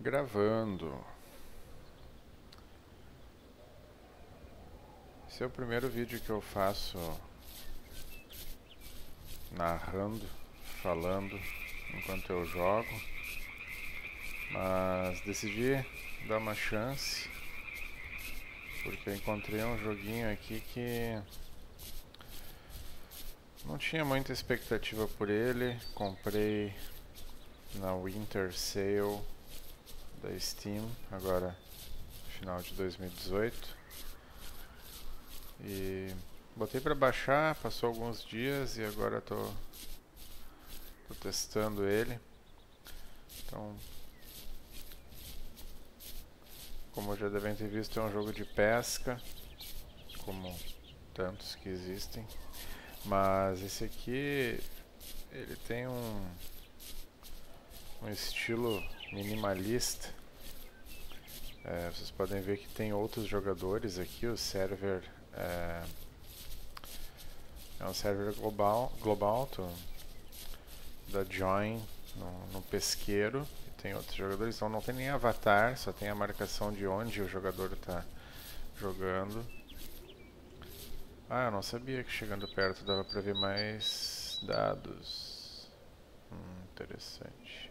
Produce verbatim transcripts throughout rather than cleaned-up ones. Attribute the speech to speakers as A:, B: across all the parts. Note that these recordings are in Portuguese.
A: Gravando. Esse é o primeiro vídeo que eu faço narrando, falando enquanto eu jogo, mas decidi dar uma chance porque eu encontrei um joguinho aqui que não tinha muita expectativa por ele. Comprei na Winter Sale da Steam, agora final de dois mil e dezoito, e botei pra baixar, passou alguns dias e agora tô, tô testando ele. Então, como já devem ter visto, é um jogo de pesca, como tantos que existem, mas esse aqui ele tem um, um estilo minimalista. É, vocês podem ver que tem outros jogadores aqui. O server é, é um server global, global tô, da Join no, no pesqueiro, e tem outros jogadores, então não tem nem avatar, só tem a marcação de onde o jogador está jogando. Ah, eu não sabia que chegando perto dava para ver mais dados. Hum, interessante.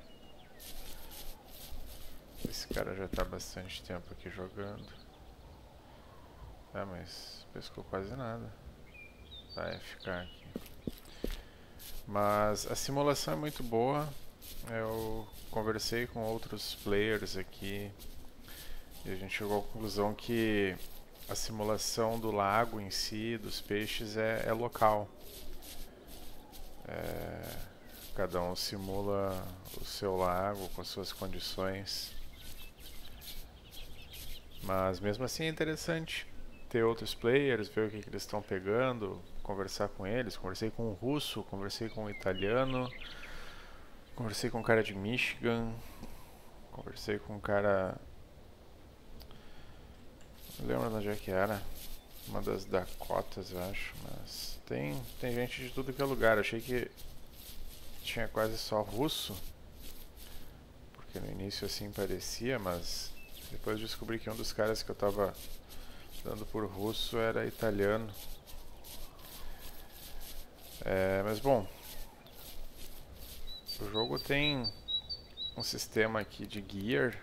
A: Esse cara já está há bastante tempo aqui jogando. Ah, mas pescou quase nada. Vai ficar aqui. Mas a simulação é muito boa. Eu conversei com outros players aqui e a gente chegou à conclusão que a simulação do lago em si, dos peixes, é, é local. É, cada um simula o seu lago com as suas condições. Mas mesmo assim é interessante ter outros players, ver o que, que eles estão pegando, conversar com eles. Conversei com um russo, conversei com um italiano, conversei com um cara de Michigan, conversei com um cara... não lembro de onde é que era, uma das Dakotas, eu acho, mas tem, tem gente de tudo que é lugar. Eu achei que tinha quase só russo, porque no início assim parecia, mas depois descobri que um dos caras que eu tava dando por russo era italiano. É, mas bom, o jogo tem um sistema aqui de gear.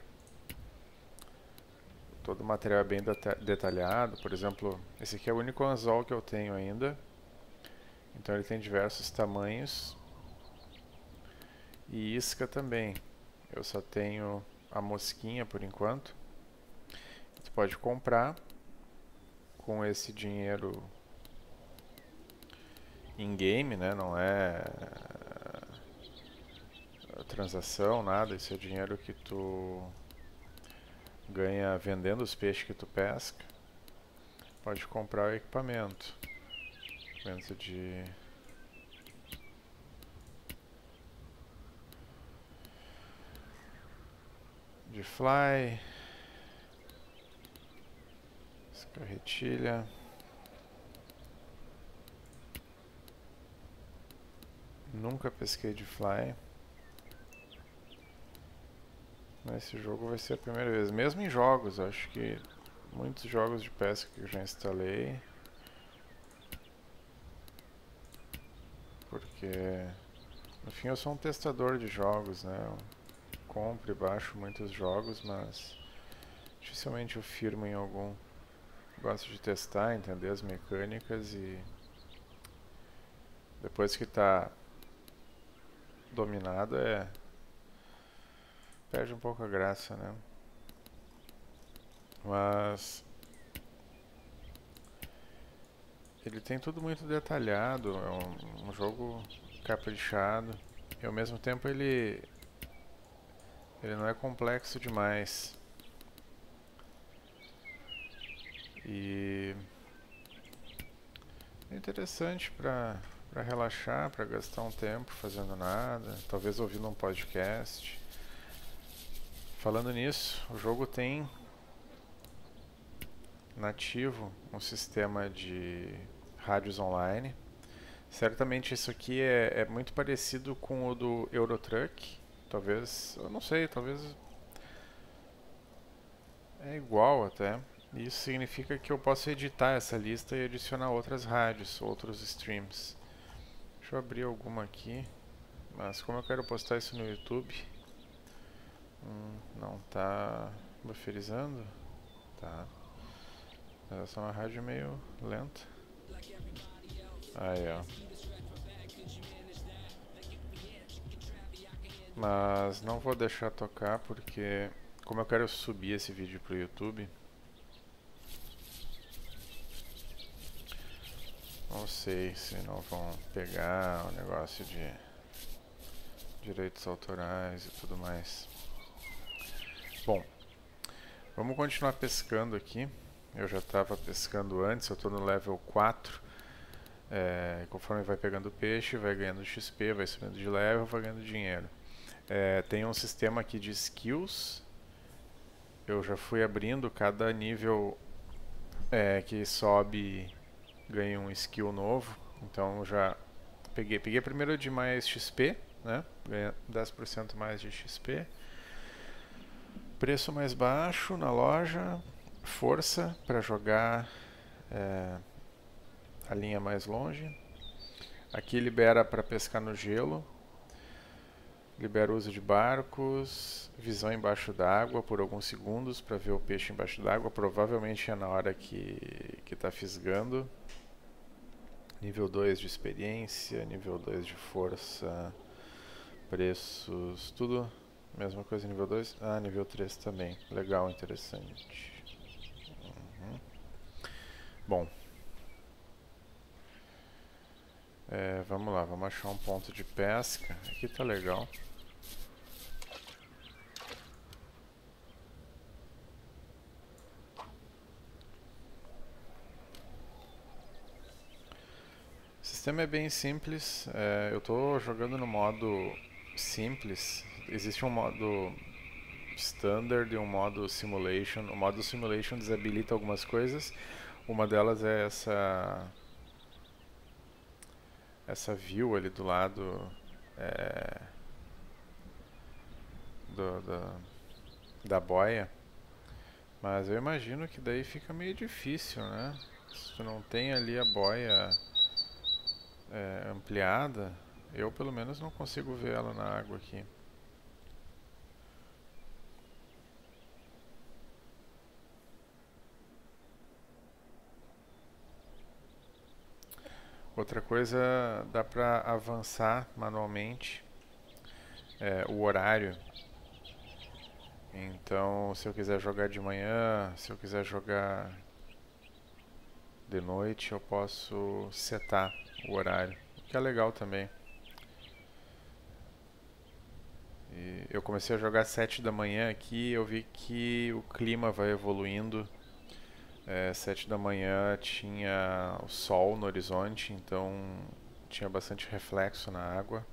A: Todo o material é bem detalhado. Por exemplo, esse aqui é o único anzol que eu tenho ainda, então ele tem diversos tamanhos. E isca também. Eu só tenho a mosquinha por enquanto. Você pode comprar com esse dinheiro in-game, né? Não é transação, nada. Esse é dinheiro que tu ganha vendendo os peixes que tu pesca. Pode comprar o equipamento. Equipamento de... de fly. Carretilha. Nunca pesquei de fly. Nesse jogo vai ser a primeira vez. Mesmo em jogos, acho que muitos jogos de pesca que eu já instalei. Porque no fim eu sou um testador de jogos, né? Eu compro e baixo muitos jogos, mas dificilmente eu firmo em algum. Gosto de testar, entender as mecânicas e depois que está dominado é perde um pouco a graça, né? Mas ele tem tudo muito detalhado, é um, um jogo caprichado e ao mesmo tempo ele ele não é complexo demais. E é interessante para para relaxar, para gastar um tempo fazendo nada, talvez ouvindo um podcast. Falando nisso, o jogo tem nativo um sistema de rádios online. Certamente isso aqui é, é muito parecido com o do Euro Truck. Talvez, eu não sei, talvez é igual até. Isso significa que eu posso editar essa lista e adicionar outras rádios, outros streams. Deixa eu abrir alguma aqui, mas como eu quero postar isso no YouTube, hum, não tá bufferizando? Tá. Essa é uma rádio meio lenta. Aí, ó. Mas não vou deixar tocar porque, como eu quero subir esse vídeo pro YouTube, não sei se não vão pegar o negócio de direitos autorais e tudo mais. Bom, vamos continuar pescando aqui. Eu já estava pescando antes, eu estou no level quatro. É, conforme vai pegando peixe, vai ganhando X P, vai subindo de level, vai ganhando dinheiro. É, tem um sistema aqui de skills. Eu já fui abrindo, cada nível é, que sobe ganha um skill novo. Então já peguei, peguei primeiro de mais X P, né? Ganha dez por cento mais de X P. Preço mais baixo na loja. Força para jogar é, a linha mais longe. Aqui libera para pescar no gelo. Libera o uso de barcos. Visão embaixo d'água por alguns segundos para ver o peixe embaixo d'água. Provavelmente é na hora que está fisgando. Nível dois de experiência, nível dois de força, preços, tudo mesma coisa nível dois. Ah, nível três também. Legal, interessante. Uhum. Bom. É, vamos lá, vamos achar um ponto de pesca. Aqui tá legal. O sistema é bem simples. É, eu estou jogando no modo simples. Existe um modo standard e um modo simulation. O modo simulation desabilita algumas coisas. Uma delas é essa essa view ali do lado é, do, da, da boia. Mas eu imagino que daí fica meio difícil, né? Se tu não tem ali a boia é, ampliada, eu pelo menos não consigo ver ela na água aqui. Outra coisa, dá para avançar manualmente é, o horário. Então, se eu quiser jogar de manhã, se eu quiser jogar de noite, eu posso setar o horário, o que é legal também. E eu comecei a jogar às sete da manhã aqui, eu vi que o clima vai evoluindo. É, sete da manhã tinha o sol no horizonte, então tinha bastante reflexo na água.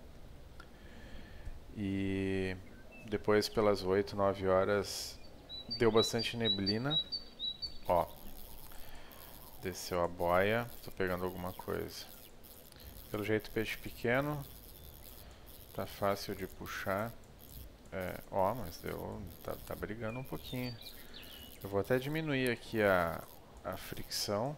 A: E depois pelas oito, nove horas deu bastante neblina. Ó, desceu a boia, tô pegando alguma coisa. Pelo jeito peixe pequeno, tá fácil de puxar. É, ó, mas deu, tá, tá brigando um pouquinho. Eu vou até diminuir aqui a, a fricção.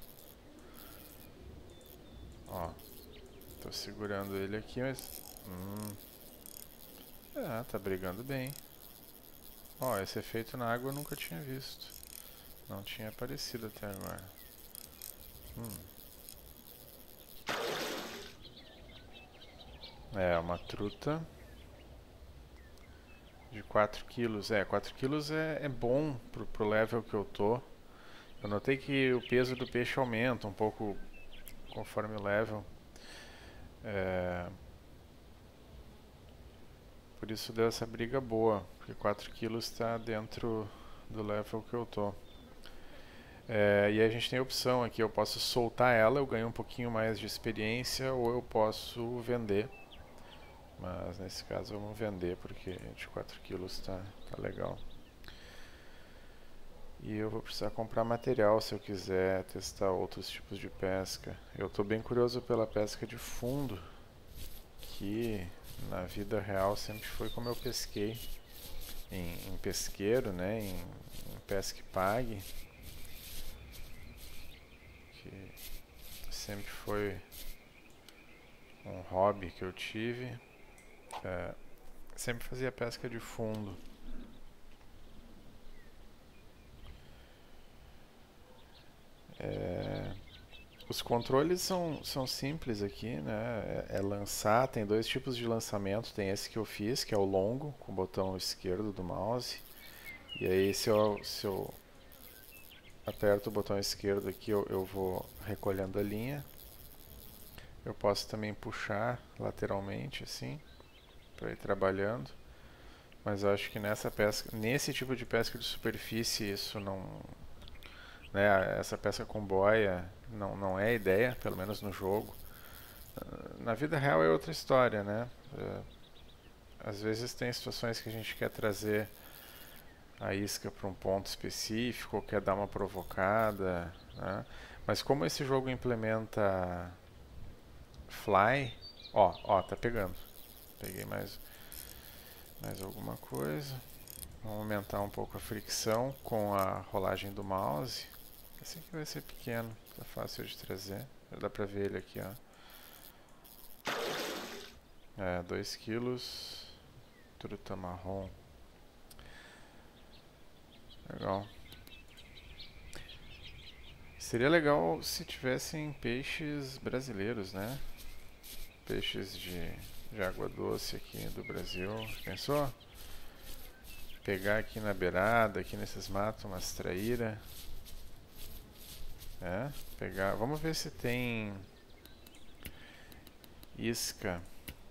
A: Ó, tô segurando ele aqui, mas... Hum, ah, tá brigando bem. Ó, esse efeito na água eu nunca tinha visto. Não tinha aparecido até agora. Hum. É, uma truta de quatro quilos. É, quatro quilos é, é bom pro, pro level que eu tô. Eu notei que o peso do peixe aumenta um pouco conforme o level. É, por isso deu essa briga boa, porque quatro quilos está dentro do level que eu tô. É, e a gente tem a opção aqui, eu posso soltar ela, eu ganho um pouquinho mais de experiência, ou eu posso vender. Mas nesse caso vamos vender, porque de quatro quilos tá, tá legal. E eu vou precisar comprar material se eu quiser testar outros tipos de pesca. Eu estou bem curioso pela pesca de fundo, que na vida real sempre foi como eu pesquei. Em, em pesqueiro, né, em, em pesca e pague, que sempre foi um hobby que eu tive. É, sempre fazia pesca de fundo. É, os controles são, são simples aqui, né? É, é lançar, tem dois tipos de lançamento. Tem esse que eu fiz, que é o longo, com o botão esquerdo do mouse. E aí se eu, se eu aperto o botão esquerdo aqui, eu, eu vou recolhendo a linha. Eu posso também puxar lateralmente, assim, para ir trabalhando. Mas eu acho que nessa pesca, nesse tipo de pesca de superfície, isso não, né, essa pesca com boia não, não é ideia, pelo menos no jogo. Na vida real é outra história, né? É, às vezes tem situações que a gente quer trazer a isca para um ponto específico, ou quer dar uma provocada, né? Mas como esse jogo implementa fly, ó, ó, tá pegando. Peguei mais, mais alguma coisa. Vamos aumentar um pouco a fricção com a rolagem do mouse. Esse aqui vai ser pequeno, tá fácil de trazer. Dá pra ver ele aqui, ó. É, dois quilos. Truta marrom. Legal. Seria legal se tivessem peixes brasileiros, né? Peixes de, de água doce aqui do Brasil. Pensou? Pegar aqui na beirada, aqui nesses matos, umas traíra. É, pegar. Vamos ver se tem isca.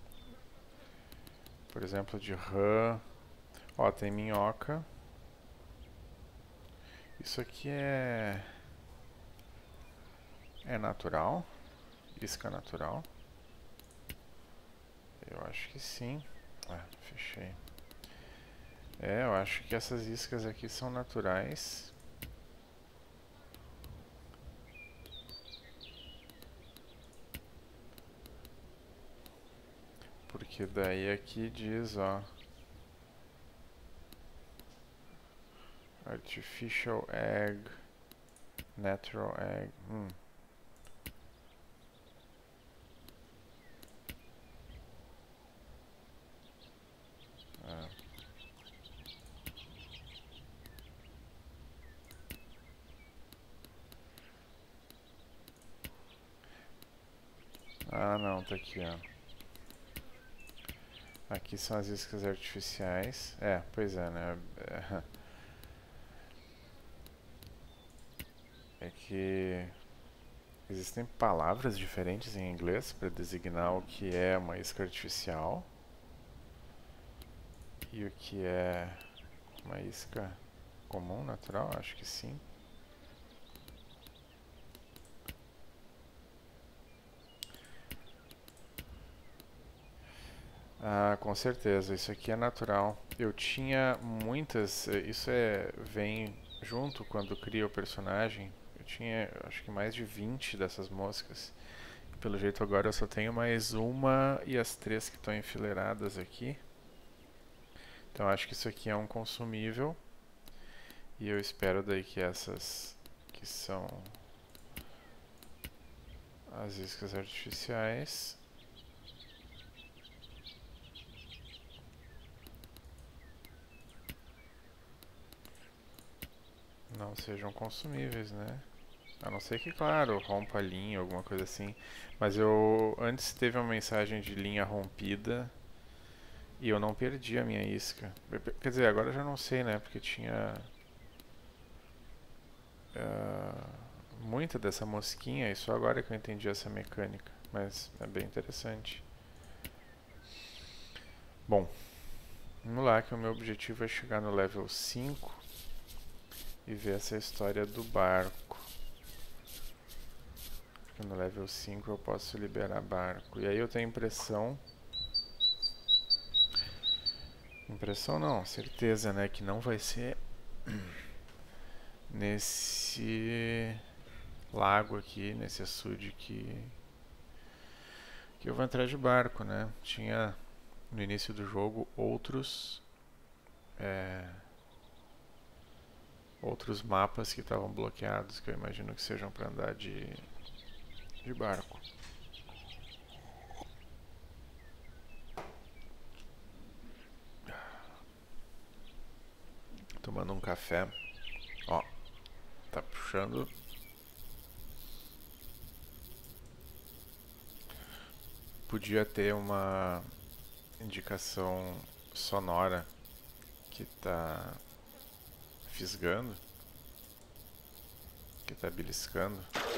A: Por exemplo, de rã. Ó, tem minhoca. Isso aqui é... É natural? Isca natural? Eu acho que sim. Ah, fechei. É, eu acho que essas iscas aqui são naturais. Porque daí aqui diz, ó... Artificial egg... Natural egg... Hum. Ah. Ah, não, tá aqui, ó. Aqui são as iscas artificiais. É, pois é, né? É que existem palavras diferentes em inglês para designar o que é uma isca artificial e o que é uma isca comum, natural, acho que sim. Ah, com certeza, isso aqui é natural. Eu tinha muitas, isso é vem junto quando cria o personagem. Eu tinha, acho que mais de vinte dessas moscas. Pelo jeito agora eu só tenho mais uma e as três que estão enfileiradas aqui. Então acho que isso aqui é um consumível. E eu espero daí que essas que são as iscas artificiais não sejam consumíveis, né? A não ser que, claro, rompa a linha, alguma coisa assim. Mas eu antes teve uma mensagem de linha rompida e eu não perdi a minha isca. Quer dizer, agora eu já não sei, né? Porque tinha uh, muita dessa mosquinha e só agora que eu entendi essa mecânica. Mas é bem interessante. Bom, vamos lá que o meu objetivo é chegar no level cinco e ver essa história do barco. Porque no level cinco eu posso liberar barco. E aí eu tenho impressão... Impressão não, certeza, né? Que não vai ser nesse lago aqui, nesse açude que, que eu vou entrar de barco, né? Tinha no início do jogo outros... É, outros mapas que estavam bloqueados, que eu imagino que sejam para andar de, de barco. Tomando um café. Ó, tá puxando. Podia ter uma indicação sonora que tá fisgando, que tá beliscando.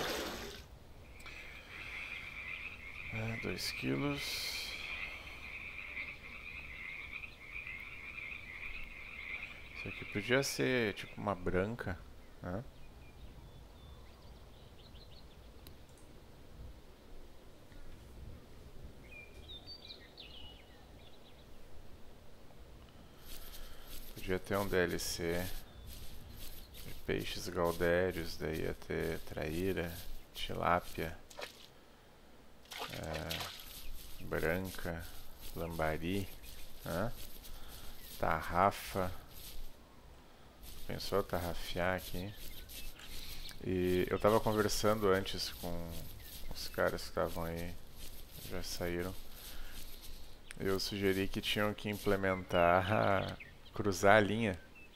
A: É, dois quilos. Isso aqui podia ser tipo uma branca, né? Podia ter um D L C de peixes gaudérios, daí ia ter traíra, tilápia, é, branca, lambari, né? Tarrafa. Pensou tarrafiar aqui? E eu tava conversando antes com os caras que estavam aí, já saíram. Eu sugeri que tinham que implementar cruzar a linha.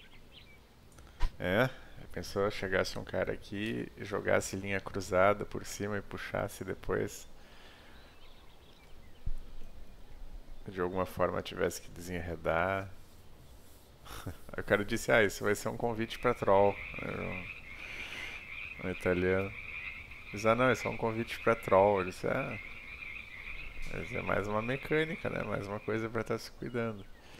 A: É? Pensou chegasse um cara aqui e jogasse linha cruzada por cima e puxasse depois. De alguma forma tivesse que desenredar. Aí o cara disse, ah, isso vai ser um convite pra troll. Um, um italiano. Diz, ah não, isso é um convite pra troll. Eu disse, ah, mas é mais uma mecânica, né? Mais uma coisa pra estar se cuidando.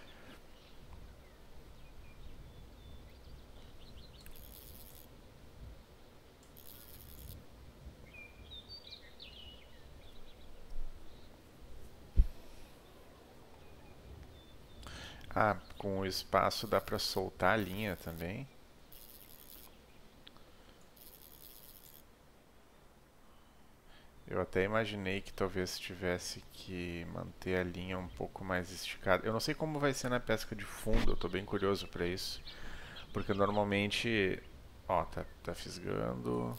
A: Ah, com o espaço dá pra soltar a linha também. Eu até imaginei que talvez tivesse que manter a linha um pouco mais esticada. Eu não sei como vai ser na pesca de fundo, eu tô bem curioso pra isso. Porque normalmente, ó, tá, tá fisgando.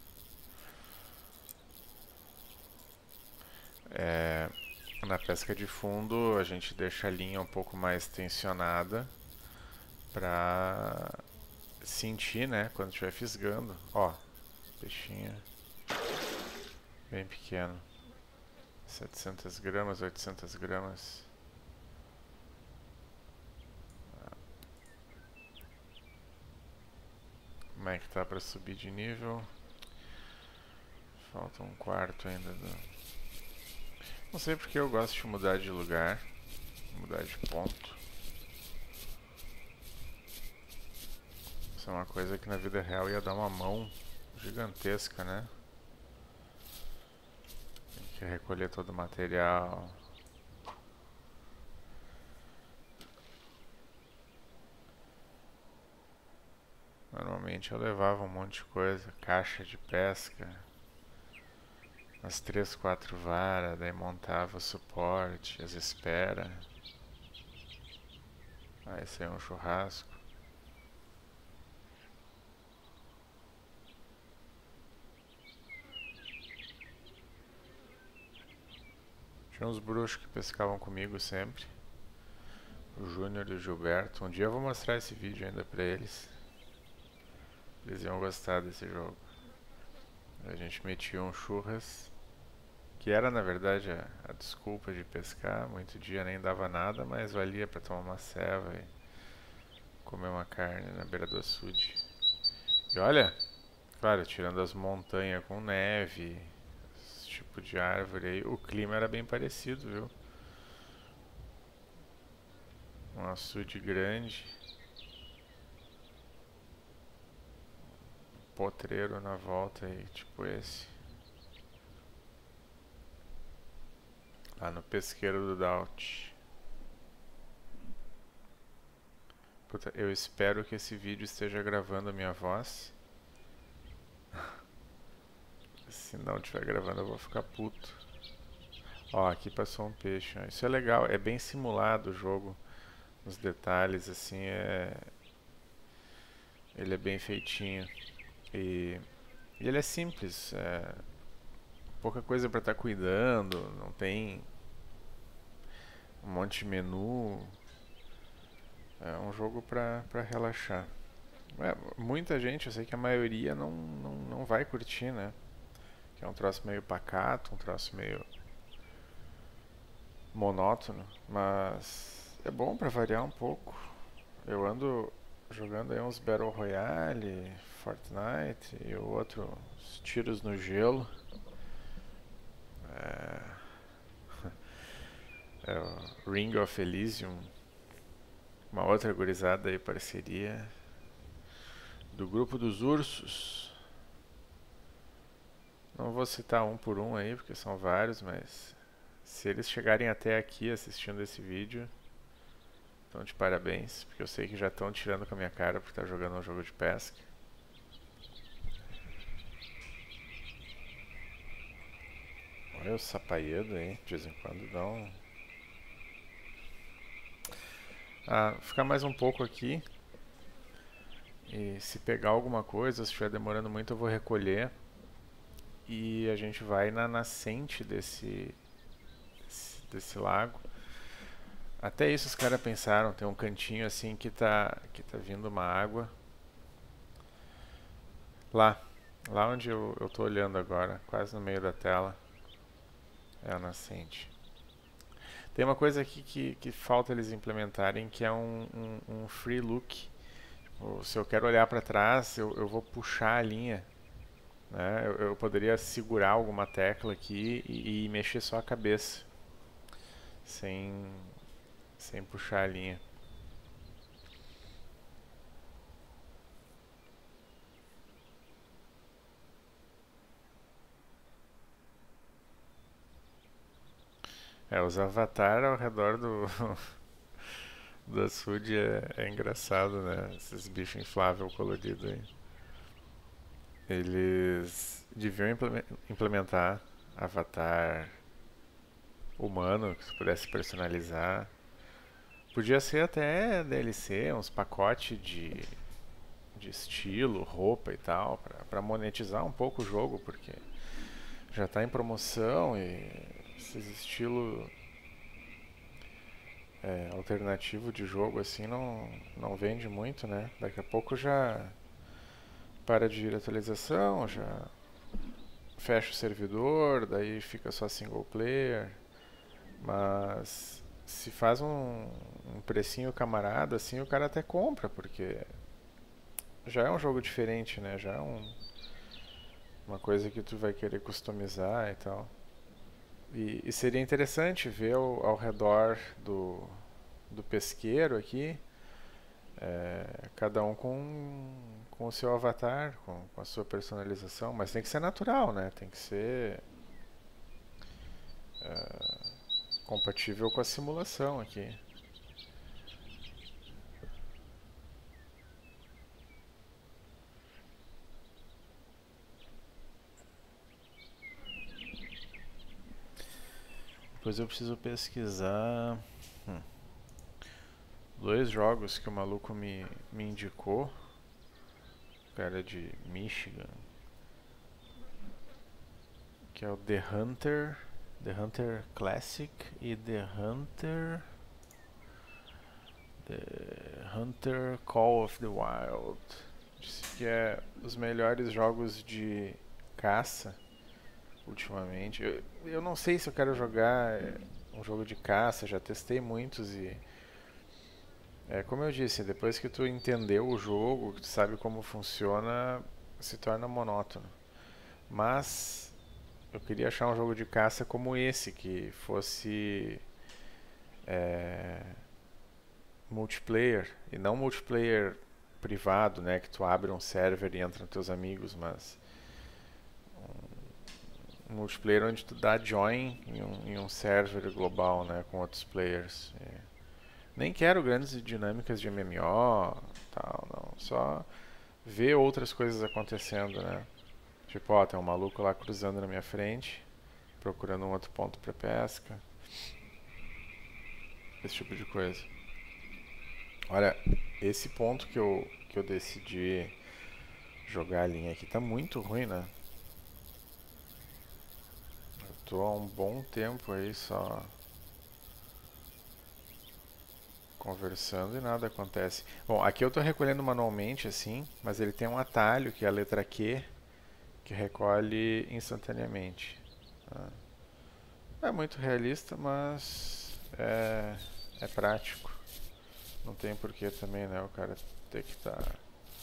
A: É, na pesca de fundo a gente deixa a linha um pouco mais tensionada pra sentir, né, quando estiver fisgando. Ó, peixinho bem pequeno. setecentas gramas, oitocentas gramas. Como é que tá pra subir de nível? Falta um quarto ainda do... Não sei porque eu gosto de mudar de lugar, mudar de ponto. Isso é uma coisa que na vida real ia dar uma mão gigantesca, né? Tem que recolher todo o material. Normalmente eu levava um monte de coisa, caixa de pesca, as três, quatro varas, daí montava o suporte, as esperas. Ah, esse aí é um churrasco. Tinha uns bruxos que pescavam comigo sempre. O Júnior e o Gilberto. Um dia eu vou mostrar esse vídeo ainda pra eles. Eles iam gostar desse jogo. A gente metia um churras, que era na verdade a, a desculpa de pescar. Muito dia nem dava nada, mas valia pra tomar uma ceva e comer uma carne na beira do açude. E olha, claro, tirando as montanhas com neve, esse tipo de árvore aí, o clima era bem parecido, viu? Um açude grande, potreiro na volta aí, tipo esse. Lá no pesqueiro do Daut. Puta, eu espero que esse vídeo esteja gravando a minha voz. Se não estiver gravando eu vou ficar puto. Ó, aqui passou um peixe. Ó. Isso é legal, é bem simulado o jogo. Os detalhes, assim, é... Ele é bem feitinho. E, e ele é simples. É, pouca coisa para estar cuidando. Não tem um monte de menu. É um jogo para para relaxar. É, muita gente, eu sei que a maioria não, não, não vai curtir, né? Que é um troço meio pacato, um troço meio monótono, mas é bom pra variar um pouco. Eu ando jogando aí uns Battle Royale, Fortnite e o outro, os tiros no gelo. É, é o Ring of Elysium, uma outra gurizada aí, parceria do grupo dos ursos. Não vou citar um por um aí, porque são vários, mas se eles chegarem até aqui assistindo esse vídeo, então de parabéns, porque eu sei que já estão tirando com a minha cara por estar jogando um jogo de pesca. Olha o sapaiedo aí, de vez em quando dá um... Ah, ficar mais um pouco aqui. E se pegar alguma coisa, se estiver demorando muito, eu vou recolher. E a gente vai na nascente desse, desse, desse lago. Até isso os caras pensaram, tem um cantinho assim que tá, que tá vindo uma água. Lá, lá onde eu, eu tô olhando agora, quase no meio da tela, é a nascente. Tem uma coisa aqui que, que falta eles implementarem, que é um, um, um free look. Tipo, se eu quero olhar para trás, eu, eu vou puxar a linha. Né? Eu, eu poderia segurar alguma tecla aqui e, e mexer só a cabeça, sem, sem puxar a linha. É, os avatar ao redor do, do açude é, é engraçado, né? Esses bichos infláveis coloridos aí. Eles deviam implemen- implementar avatar humano que você pudesse personalizar. Podia ser até D L C, uns pacotes de, de estilo, roupa e tal, pra, pra monetizar um pouco o jogo, porque já tá em promoção e esses estilos é, alternativo de jogo assim não, não vende muito, né? Daqui a pouco já para de vir atualização, já fecha o servidor, daí fica só single player. Mas se faz um, um precinho camarada, assim, o cara até compra, porque já é um jogo diferente, né? Já é um, uma coisa que tu vai querer customizar e tal. E, e seria interessante ver ao, ao redor do, do pesqueiro aqui, é, cada um com, com o seu avatar, com, com a sua personalização, mas tem que ser natural, né? Tem que ser é, compatível com a simulação aqui. Depois eu preciso pesquisar hum, dois jogos que o maluco me, me indicou. O cara de Michigan, que é o The Hunter, The Hunter Classic e The Hunter The Hunter Call of the Wild. Disse que é os melhores jogos de caça ultimamente. Eu, eu não sei se eu quero jogar um jogo de caça, já testei muitos e é como eu disse, depois que tu entendeu o jogo, que tu sabe como funciona, se torna monótono. Mas eu queria achar um jogo de caça como esse, que fosse é, multiplayer, e não multiplayer privado, né, que tu abre um server e entra teus amigos, mas um multiplayer onde tu dá join em um, em um server global, né, com outros players. É. Nem quero grandes dinâmicas de M M O, tal, não, só ver outras coisas acontecendo, né? Tipo, ó, tem um maluco lá cruzando na minha frente, procurando um outro ponto para pesca. Esse tipo de coisa. Olha, esse ponto que eu, que eu decidi jogar a linha aqui. Tá muito ruim, né? Eu tô há um bom tempo aí só conversando e nada acontece. Bom, aqui eu tô recolhendo manualmente assim, mas ele tem um atalho que é a letra Q, que recolhe instantaneamente. Tá? É muito realista, mas é, é prático. Não tem porquê também, né, o cara ter que estar tá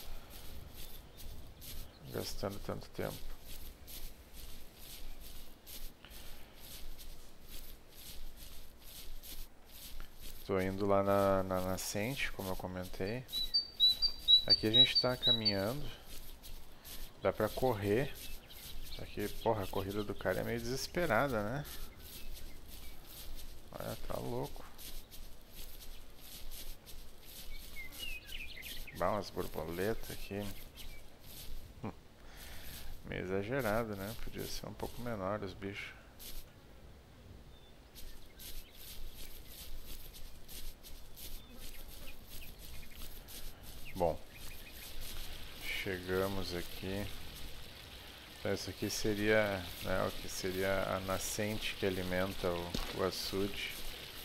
A: gastando tanto tempo. Estou indo lá na, na nascente, como eu comentei. Aqui a gente está caminhando. Dá pra correr. Aqui, porra, a corrida do cara é meio desesperada, né? Olha, tá louco. Dá umas borboletas aqui. Hum, meio exagerado, né? Podia ser um pouco menor os bichos. Bom, chegamos aqui. Então isso aqui seria, né, o que seria a nascente que alimenta o, o açude.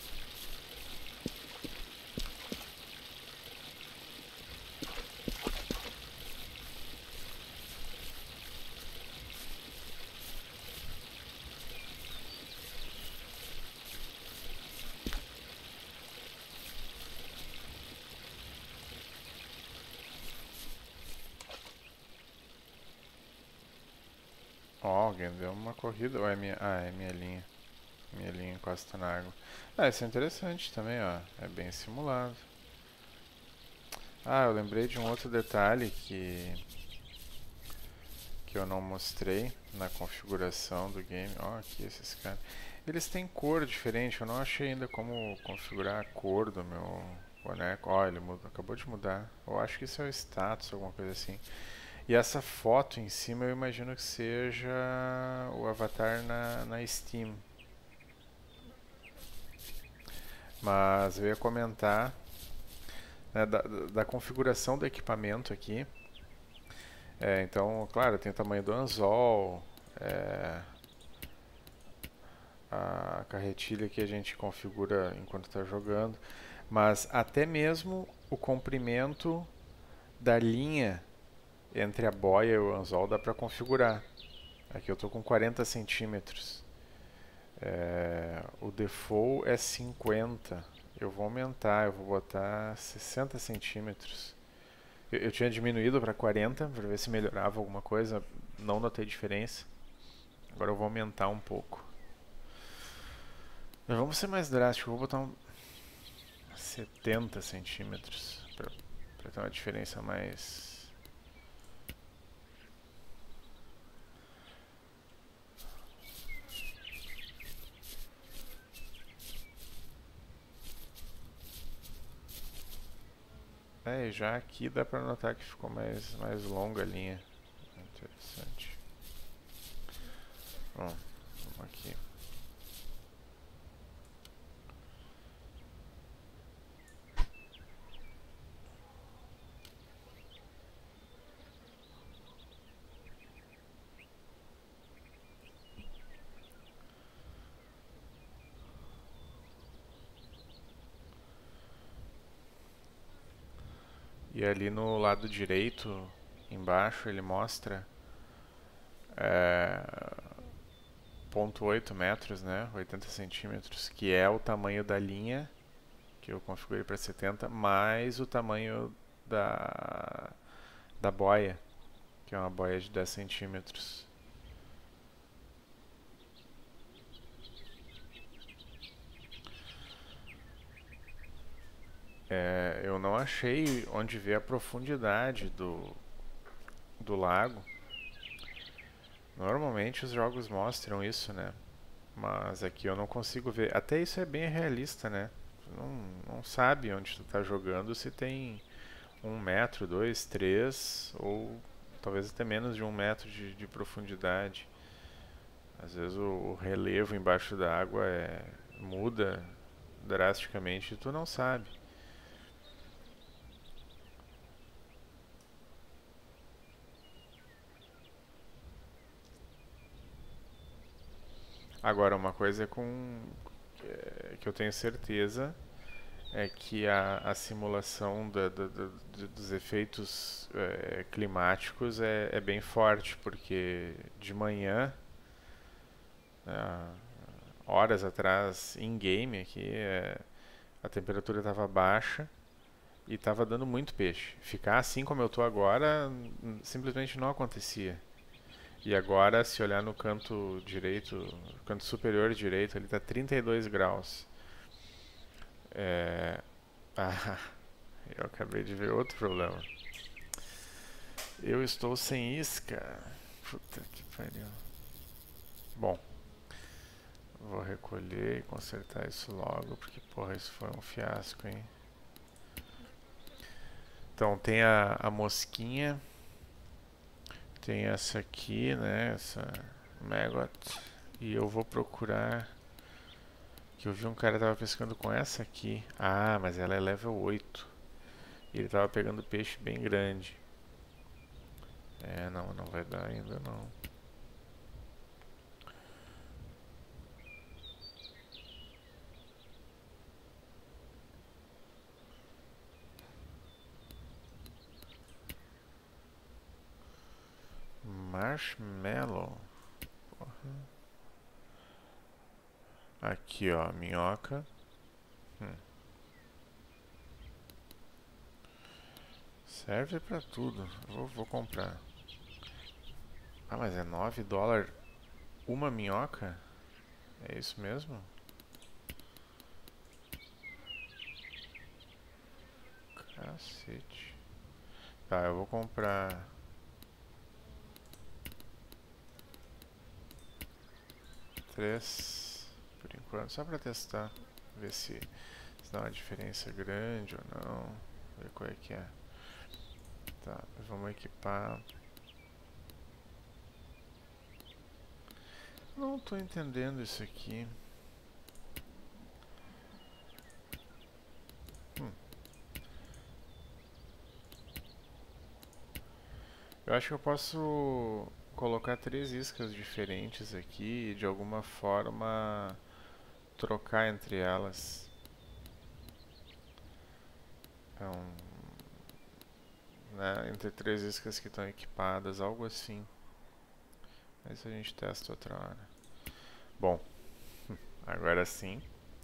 A: Ó, alguém deu uma corrida, ou é minha, ah, é minha linha. Minha linha encosta na água. Ah, isso é interessante também, ó. É bem simulado. Ah, eu lembrei de um outro detalhe que que eu não mostrei na configuração do game. Ó, aqui esses caras. Eles têm cor diferente. Eu não achei ainda como configurar a cor do meu boneco. Ó, ele mudou, acabou de mudar. Eu acho que isso é o status, alguma coisa assim. E essa foto em cima eu imagino que seja o avatar na, na Steam. Mas eu ia comentar, né, da, da configuração do equipamento aqui. É, então, claro, tem o tamanho do anzol, é, a carretilha que a gente configura enquanto está jogando, mas até mesmo o comprimento da linha entre a boia e o anzol dá para configurar. Aqui eu estou com quarenta centímetros. É, o default é cinquenta. Eu vou aumentar, eu vou botar sessenta centímetros. Eu, eu tinha diminuído para quarenta para ver se melhorava alguma coisa. Não notei diferença. Agora eu vou aumentar um pouco. Mas vamos ser mais drástico. Eu vou botar um setenta centímetros para ter uma diferença mais. É, e já aqui dá para notar que ficou mais, mais longa a linha. Interessante. Bom, vamos aqui. E ali no lado direito, embaixo, ele mostra é, zero ponto oito metros, né, oitenta centímetros, que é o tamanho da linha, que eu configurei para setenta, mais o tamanho da, da boia, que é uma boia de dez centímetros. É, eu não achei onde ver a profundidade do, do lago. Normalmente os jogos mostram isso, né? Mas aqui eu não consigo ver. Até isso é bem realista, né? Tu não, não sabe onde tu tá jogando, se tem um metro, dois, três, ou talvez até menos de um metro de, de profundidade. Às vezes o, o relevo embaixo da água é, muda drasticamente e tu não sabe. Agora, uma coisa com é, que eu tenho certeza é que a, a simulação da, da, da, dos efeitos é, climáticos é, é bem forte, porque de manhã, é, horas atrás, em game aqui, é, a temperatura estava baixa e estava dando muito peixe. Ficar assim como eu estou agora simplesmente não acontecia. E agora, se olhar no canto direito, canto superior direito, ele está trinta e dois graus. É... Ah, eu acabei de ver outro problema. Eu estou sem isca. Puta que pariu. Bom, vou recolher e consertar isso logo, porque porra, isso foi um fiasco, hein? Então, tem a, a mosquinha. Tem essa aqui, né? Essa Maggot. E eu vou procurar... Que eu vi um cara que tava pescando com essa aqui. Ah, mas ela é level oito. E ele tava pegando peixe bem grande. É, não, não vai dar ainda não. Marshmallow. Porra. Aqui, ó, minhoca. Hum. Serve pra tudo. Vou, vou comprar. Ah, mas é nove dólares uma minhoca? É isso mesmo? Cacete. Tá, eu vou comprar... Três, por enquanto, só pra testar. Ver se, se dá uma diferença grande ou não. Ver qual é que é. Tá, vamos equipar. Não tô entendendo isso aqui. Hum. Eu acho que eu posso colocar três iscas diferentes aqui e de alguma forma trocar entre elas. Então, né, entre três iscas que estão equipadas, algo assim. Mas a gente testa outra hora. Bom, agora sim.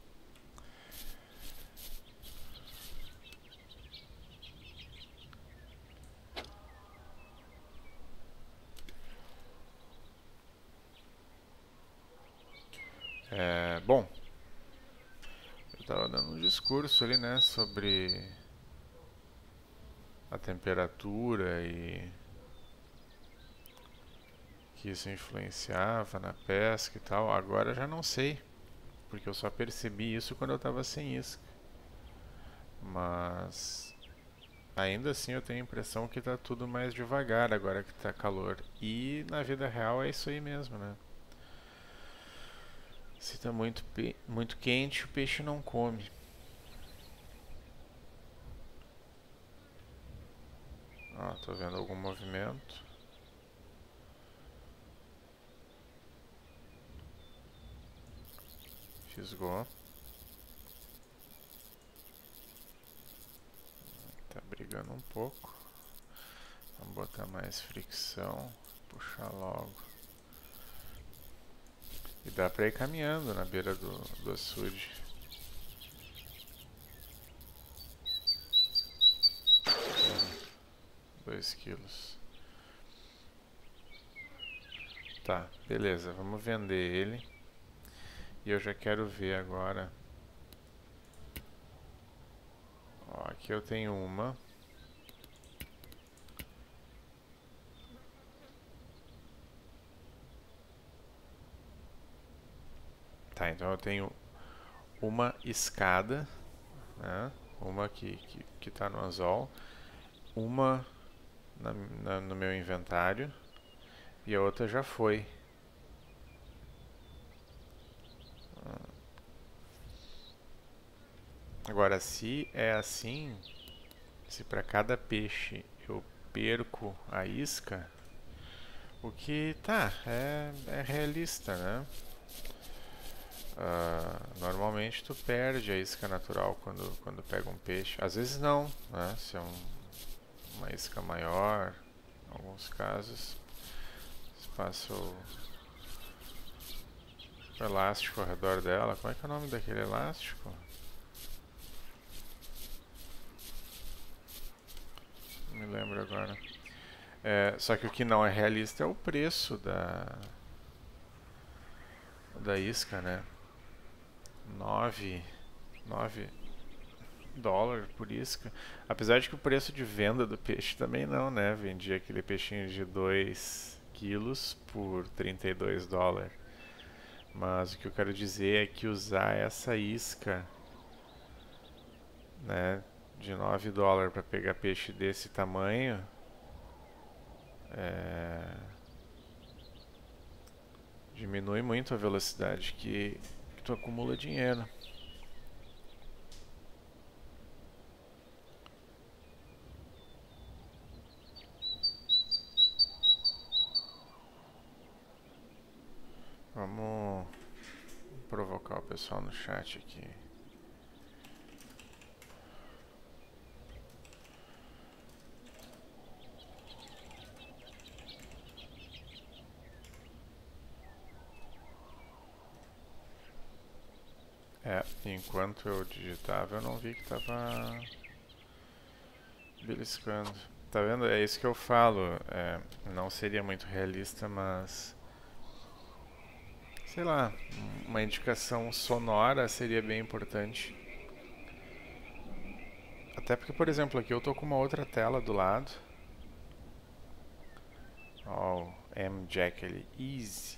A: É, bom, eu estava dando um discurso ali, né, sobre a temperatura e que isso influenciava na pesca e tal. Agora já não sei, porque eu só percebi isso quando eu estava sem isca. Mas ainda assim eu tenho a impressão que está tudo mais devagar agora que está calor. E na vida real é isso aí mesmo, né? Se está muito, muito quente, o peixe não come. Ó, tô vendo algum movimento. Fisgou. Tá brigando um pouco. Vamos botar mais fricção. Puxar logo. E dá pra ir caminhando na beira do, do açude. Dois quilos. Tá, beleza. Vamos vender ele. E eu já quero ver agora. Ó, aqui eu tenho uma. Tá, então eu tenho uma escada, né? Uma que, que, que tá no anzol. Uma na, na, no meu inventário. E a outra já foi. Agora, se é assim, se para cada peixe eu perco a isca, o que tá, é, é realista, né? Uh, normalmente tu perde a isca natural quando, quando pega um peixe. Às vezes não, né? Se é um, uma isca maior, em alguns casos, você passa o, o elástico ao redor dela. Como é que é o nome daquele elástico? Não me lembro agora. É, só que o que não é realista é o preço da, da isca, né? nove, nove dólares por isca. Apesar de que o preço de venda do peixe também não, né? Vendia aquele peixinho de dois quilos por trinta e dois dólares. Mas o que eu quero dizer é que usar essa isca, né, de nove dólares para pegar peixe desse tamanho, é, diminui muito a velocidade que, que tu acumula dinheiro. Vamos provocar o pessoal no chat aqui. É, enquanto eu digitava eu não vi que tava beliscando. Tá vendo? É isso que eu falo. É, não seria muito realista, mas sei lá, uma indicação sonora seria bem importante. Até porque, por exemplo, aqui eu tô com uma outra tela do lado. Ó, o M-Jack ali, easy.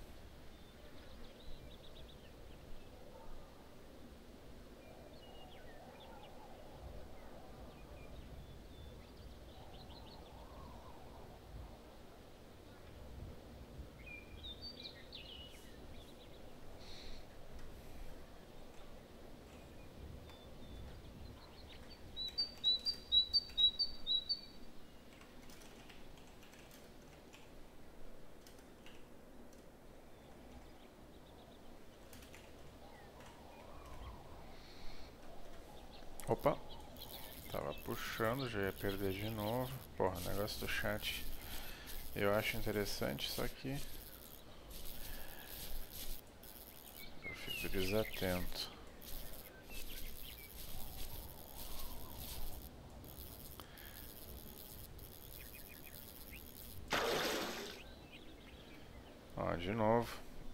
A: Opa, tava puxando, já ia perder de novo. Porra, negócio do chat eu acho interessante, só que eu fico desatento. Ó, de novo.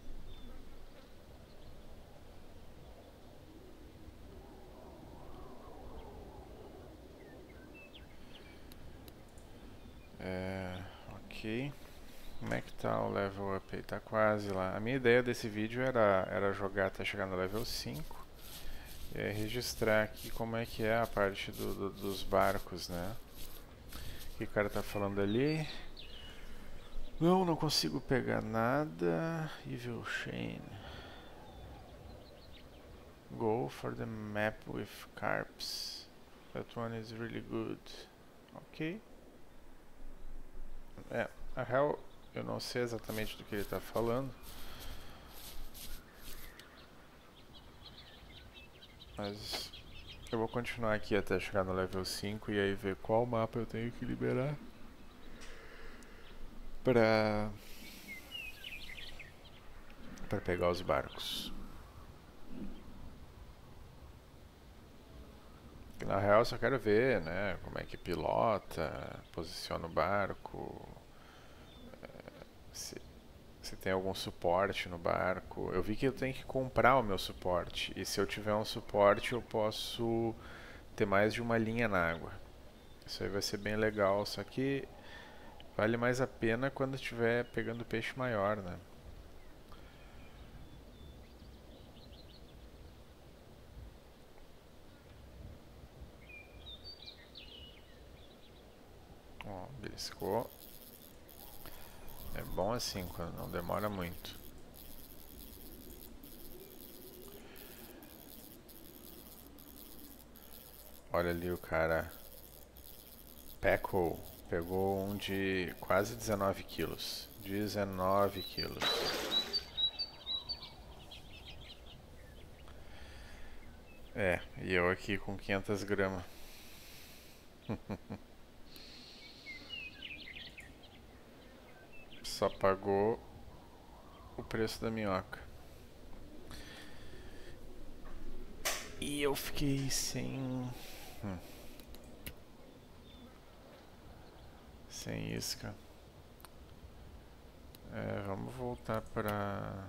A: É, ok. Como é que tá o level up aí? Tá quase lá. A minha ideia desse vídeo era, era jogar até chegar no level cinco. E aí registrar aqui como é que é a parte do, do, dos barcos, né? O que o cara tá falando ali? Não, não consigo pegar nada. Evil Shane. Go for the map with carps. That one is really good. Ok. É, a real, eu não sei exatamente do que ele está falando. Mas eu vou continuar aqui até chegar no level cinco e aí ver qual mapa eu tenho que liberar pra, pra pegar os barcos. Na real eu só quero ver, né, como é que pilota, posiciona o barco, se, se tem algum suporte no barco. Eu vi que eu tenho que comprar o meu suporte, e se eu tiver um suporte eu posso ter mais de uma linha na água. Isso aí vai ser bem legal, só que vale mais a pena quando estiver pegando peixe maior, né? Ó, beliscou. É bom assim, quando não demora muito. Olha ali o cara. Pecou. Pegou um de quase dezenove quilos. dezenove quilos. É, e eu aqui com quinhentas gramas. Só pagou o preço da minhoca. E eu fiquei sem... Hum, sem isca. É, vamos voltar pra...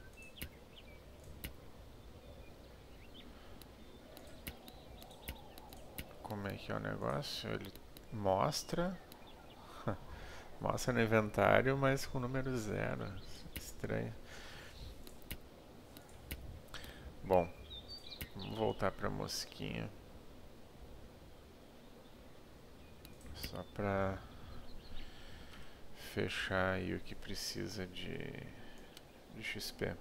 A: Como é que é o negócio? Ele mostra... Mostra no inventário, mas com número zero. Estranho. Bom, vamos voltar pra mosquinha. Só pra fechar aí o que precisa de, de X P.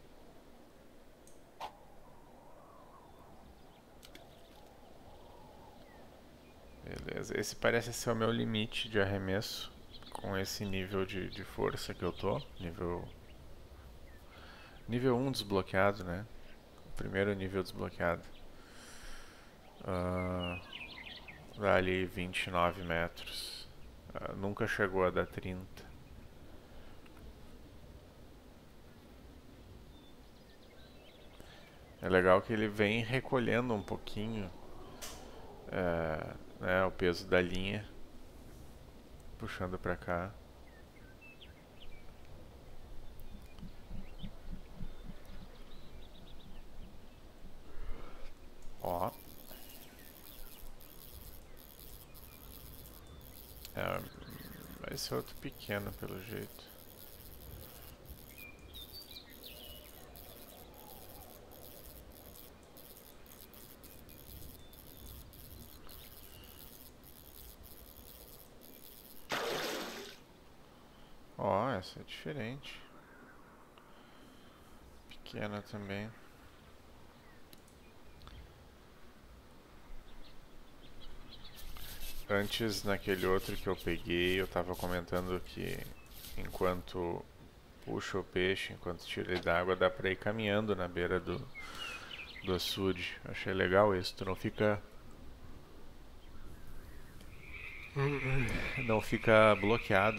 A: Beleza, esse parece ser o meu limite de arremesso com esse nível de, de força que eu tô. Nível, nível um desbloqueado, né? O primeiro nível desbloqueado. Uh, dá ali vinte e nove metros. Uh, nunca chegou a dar trinta. É legal que ele vem recolhendo um pouquinho é, né, o peso da linha, puxando pra cá. Ó. É, vai ser outro pequeno pelo jeito. Ó, essa é diferente. Pequena também. Antes, naquele outro que eu peguei, eu tava comentando que enquanto puxa o peixe, enquanto tira ele d'água, dá pra ir caminhando na beira do, do açude. Achei legal isso, tu não fica... Não fica bloqueado.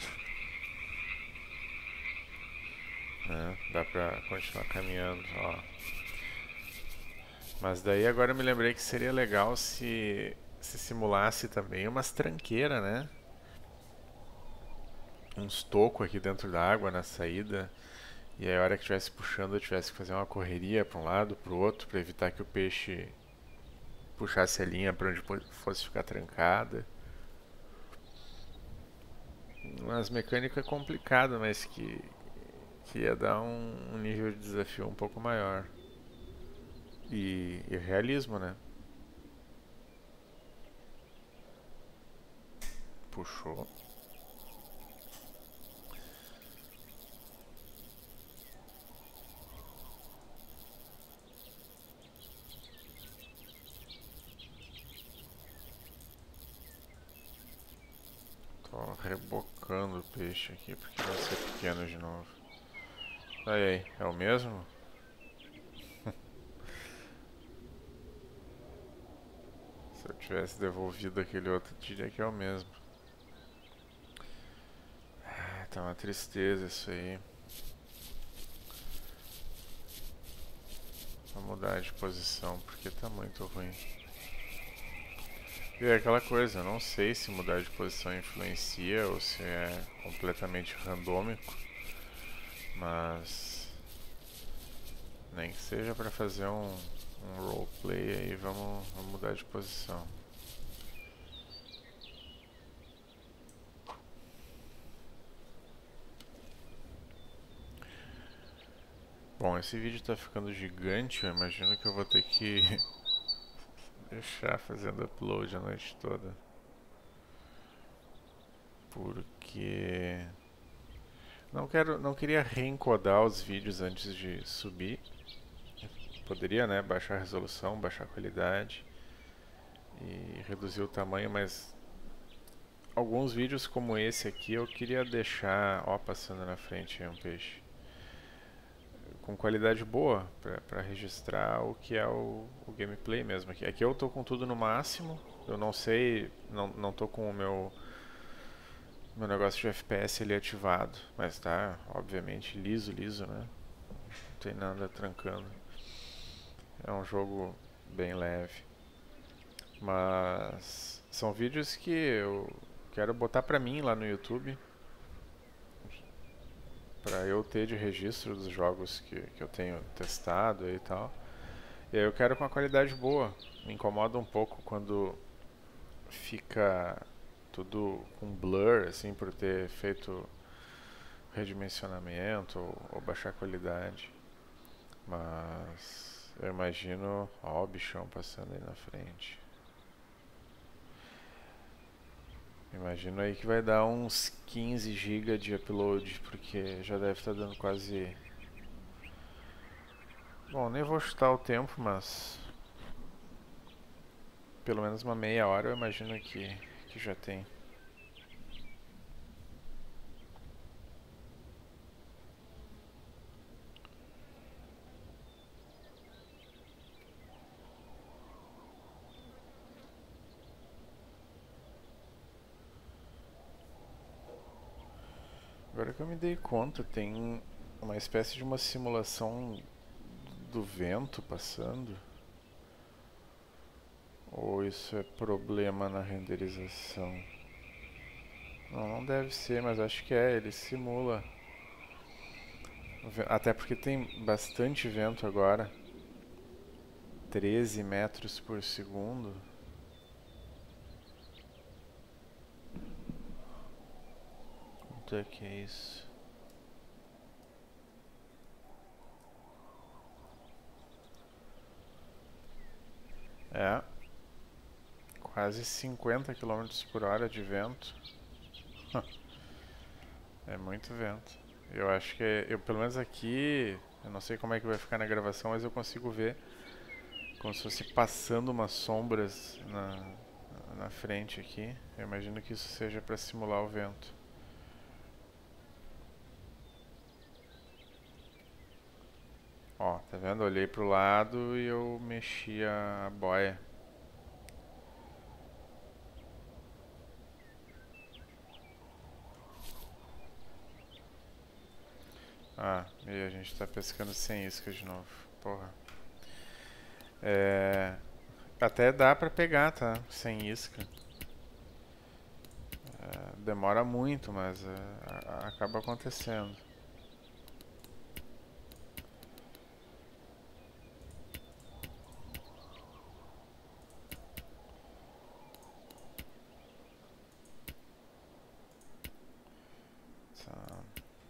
A: Né? Dá pra continuar caminhando, ó. Mas daí agora eu me lembrei que seria legal se, se simulasse também umas tranqueiras, né? Uns tocos aqui dentro da água na saída. E aí a hora que estivesse puxando eu tivesse que fazer uma correria para um lado, para o outro, para evitar que o peixe puxasse a linha para onde fosse ficar trancada. Umas mecânicas complicadas, mas que, que ia dar um, um nível de desafio um pouco maior. E, e realismo, né? Puxou. Tô rebocando o peixe aqui porque vai ser pequeno de novo. Aí, aí, é o mesmo? Se eu tivesse devolvido aquele outro, diria que é o mesmo. Ah, tá uma tristeza isso aí. Vou mudar de posição porque tá muito ruim. E é aquela coisa, eu não sei se mudar de posição influencia ou se é completamente randômico, mas nem que seja pra fazer um, um roleplay aí, vamos, vamos mudar de posição. Bom, esse vídeo tá ficando gigante, eu imagino que eu vou ter que deixar fazendo upload a noite toda. Porque não quero, não queria reencodar os vídeos antes de subir. Poderia, né, baixar a resolução, baixar a qualidade e reduzir o tamanho, mas alguns vídeos como esse aqui eu queria deixar, ó, passando na frente aí um peixe, com qualidade boa para registrar o que é o, o gameplay mesmo. Aqui, aqui eu tô com tudo no máximo. Eu não sei, não, não tô com o meu meu negócio de F P S ali ativado, mas tá, obviamente, liso, liso, né? Não tem nada trancando. É um jogo bem leve. Mas são vídeos que eu quero botar pra mim lá no YouTube, pra eu ter de registro dos jogos que, que eu tenho testado e tal. E aí eu quero com uma qualidade boa. Me incomoda um pouco quando fica tudo com blur, assim, por ter feito redimensionamento ou, ou baixar a qualidade. Mas eu imagino, ó, o bichão passando aí na frente. Imagino aí que vai dar uns quinze gigas de upload, porque já deve estar dando quase... Bom, nem vou chutar o tempo, mas pelo menos uma meia hora eu imagino que, que já tem. Agora que eu me dei conta, tem uma espécie de uma simulação do vento passando. Ou isso é problema na renderização? Não, não deve ser, mas acho que é, ele simula. Até porque tem bastante vento agora. treze metros por segundo. Quanto é que é isso? É, quase cinquenta quilômetros por hora de vento. É muito vento. Eu acho que, é, eu, pelo menos aqui, eu não sei como é que vai ficar na gravação, mas eu consigo ver como se fosse passando umas sombras na, na frente aqui. Eu imagino que isso seja para simular o vento. Ó, tá vendo? Eu olhei pro lado e eu mexi a boia. Ah, e a gente tá pescando sem isca de novo. Porra. É... Até dá pra pegar, tá? Sem isca. É, demora muito, mas é, a- acaba acontecendo. Tá.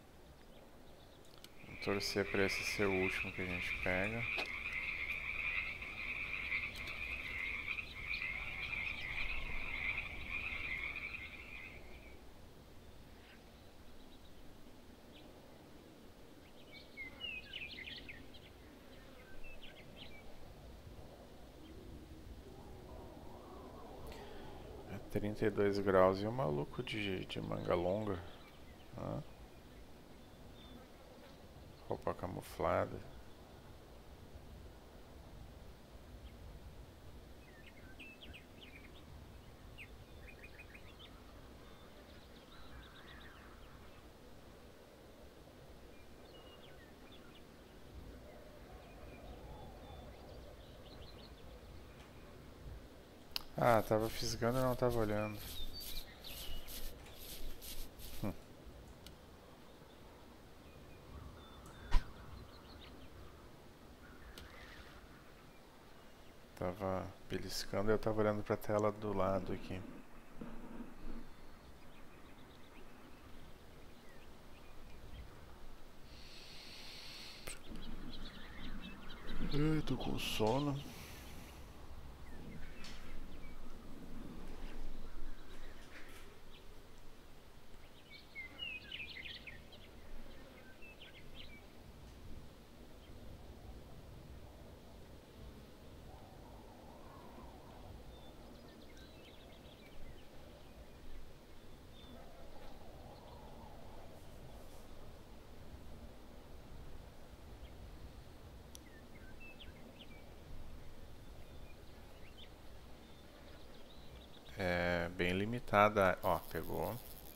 A: Vou torcer pra esse ser o último que a gente pega. É trinta e dois graus e o maluco de, de manga longa. Ah, roupa camuflada. Ah, tava fisgando e não tava olhando. Hum. Tava beliscando e eu tava olhando pra tela do lado aqui. Ai, tô com sono. limitada. Ó, pegou.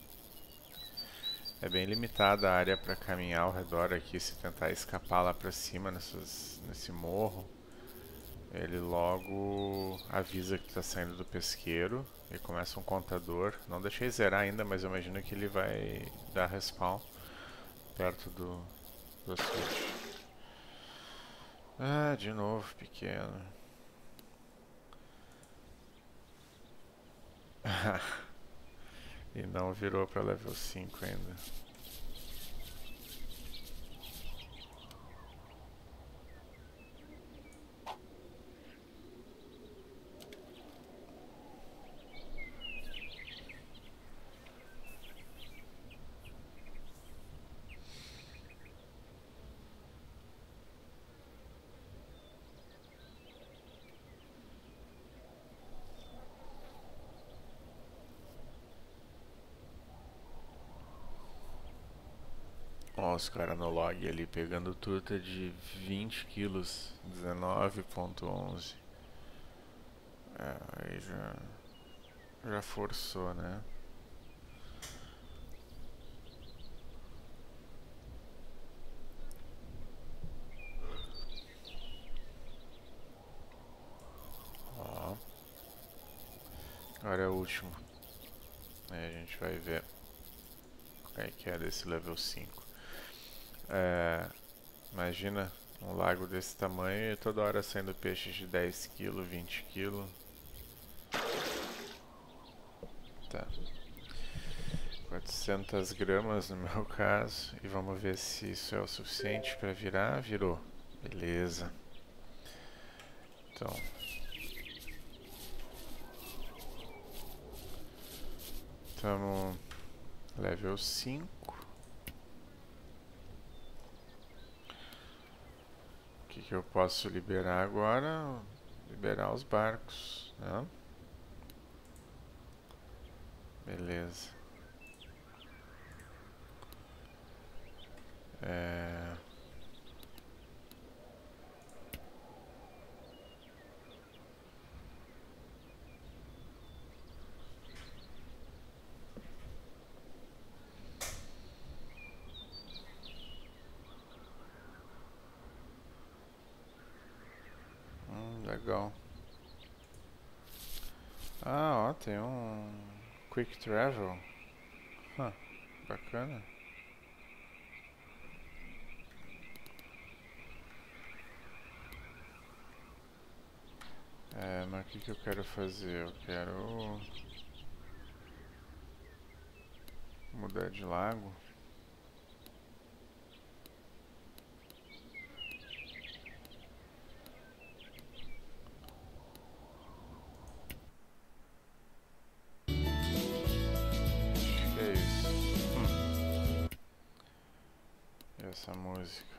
A: É bem limitada a área para caminhar ao redor aqui. Se tentar escapar lá para cima nessas, nesse morro, ele logo avisa que está saindo do pesqueiro e começa um contador. Não deixei zerar ainda, mas eu imagino que ele vai dar respawn perto do, do açude. Ah, de novo, pequeno. E não virou para level cinco ainda. Ó, os caras no log ali pegando truta de vinte quilos, dezenove ponto onze. É, aí já, já forçou, né? Ó, agora é o último. Aí a gente vai ver como é que é desse level cinco. É, imagina um lago desse tamanho e toda hora saindo peixes de dez quilos, vinte quilos. Tá. quatrocentas gramas no meu caso. E vamos ver se isso é o suficiente para virar. Virou. Beleza. Então. Estamos level cinco. O que, que eu posso liberar agora? Liberar os barcos, né? Beleza. É... Hum, legal. Ah, ó, tem um Quick Travel. Huh, bacana. É, mas o que, que eu quero fazer? Eu quero mudar de lago. Que é isso? Hum. E essa música?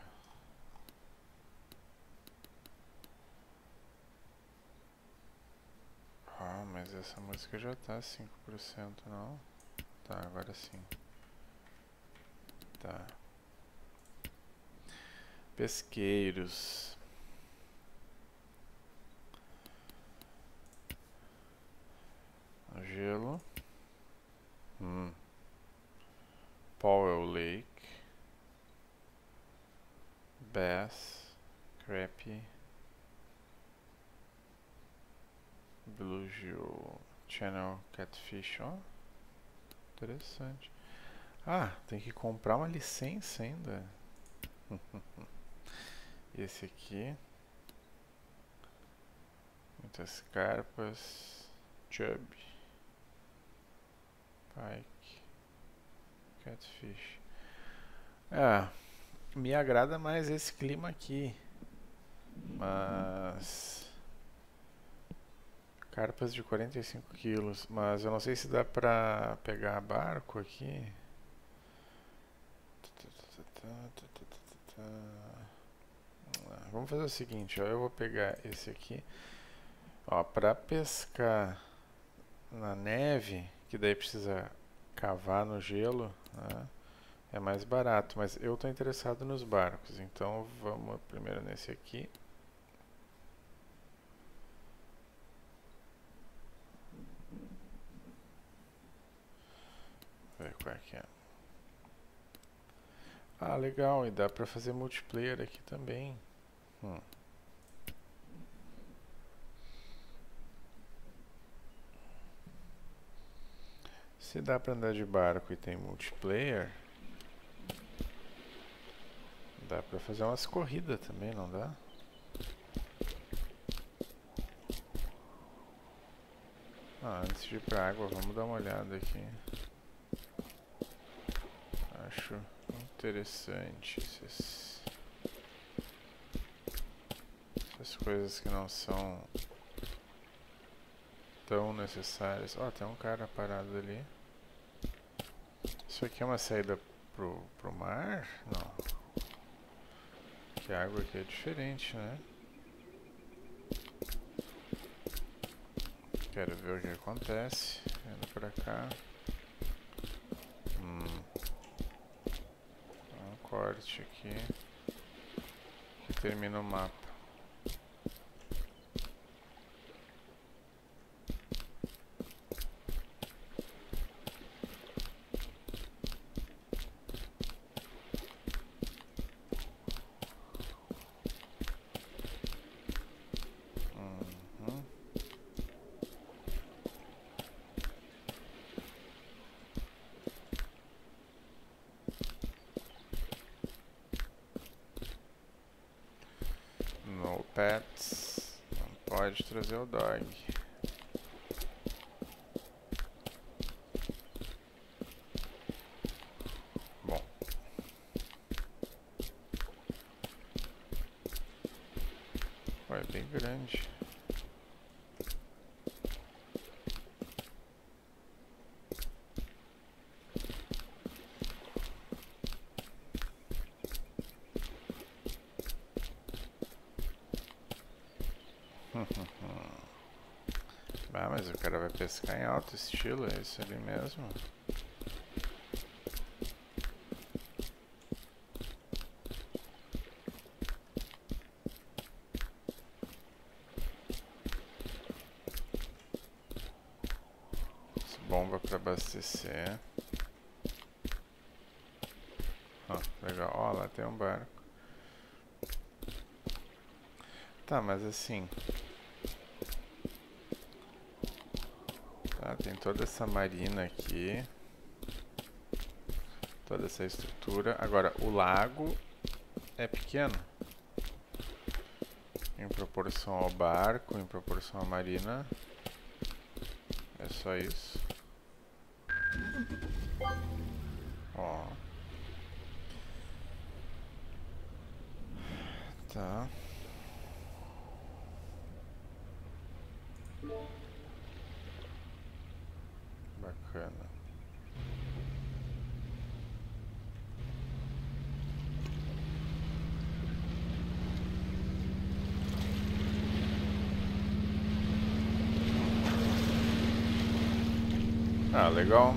A: Ah, mas essa música já tá cinco por cento, não? Tá, agora sim. Tá. Pesqueiros. Gelo. Hum. Powell Lake. Bass. Crappie. Bluegill. Channel Catfish, ó. Interessante. Ah, tem que comprar uma licença ainda. Esse aqui. Muitas carpas. Chub. Pike. Catfish. Ah, me agrada mais esse clima aqui. Mas... Carpas de quarenta e cinco quilos. Mas eu não sei se dá pra pegar barco aqui. Vamos fazer o seguinte, ó, eu vou pegar esse aqui. Ó, pra pescar na neve, que daí precisa cavar no gelo, né, é mais barato, mas eu estou interessado nos barcos, então vamos primeiro nesse aqui. ver qual é que é. Ah, legal, e dá pra fazer multiplayer aqui também. Hum. Se dá pra andar de barco e tem multiplayer, dá pra fazer umas corridas também, não dá? Ah, antes de ir pra água, vamos dar uma olhada aqui. Acho interessante esses, essas coisas que não são tão necessárias. Ó, oh, tem um cara parado ali. Isso aqui é uma saída pro, pro mar? Não. Que a água aqui é diferente, né? Quero ver o que acontece. Indo pra cá. Hum. Um corte aqui. Que termina o mapa. Uhum. No pets. Não pode trazer o dog. Bom. Pô, é bem grande. Ah, mas o cara vai pescar em alto estilo, é isso ali mesmo? Bomba para abastecer. Ah, legal. Ó, lá tem um barco. Tá, mas assim... Tá, tem toda essa marina aqui. Toda essa estrutura. Agora, o lago é pequeno. Em proporção ao barco, em proporção à marina. É só isso. Ó. Tá. Bacana. Ah, legal.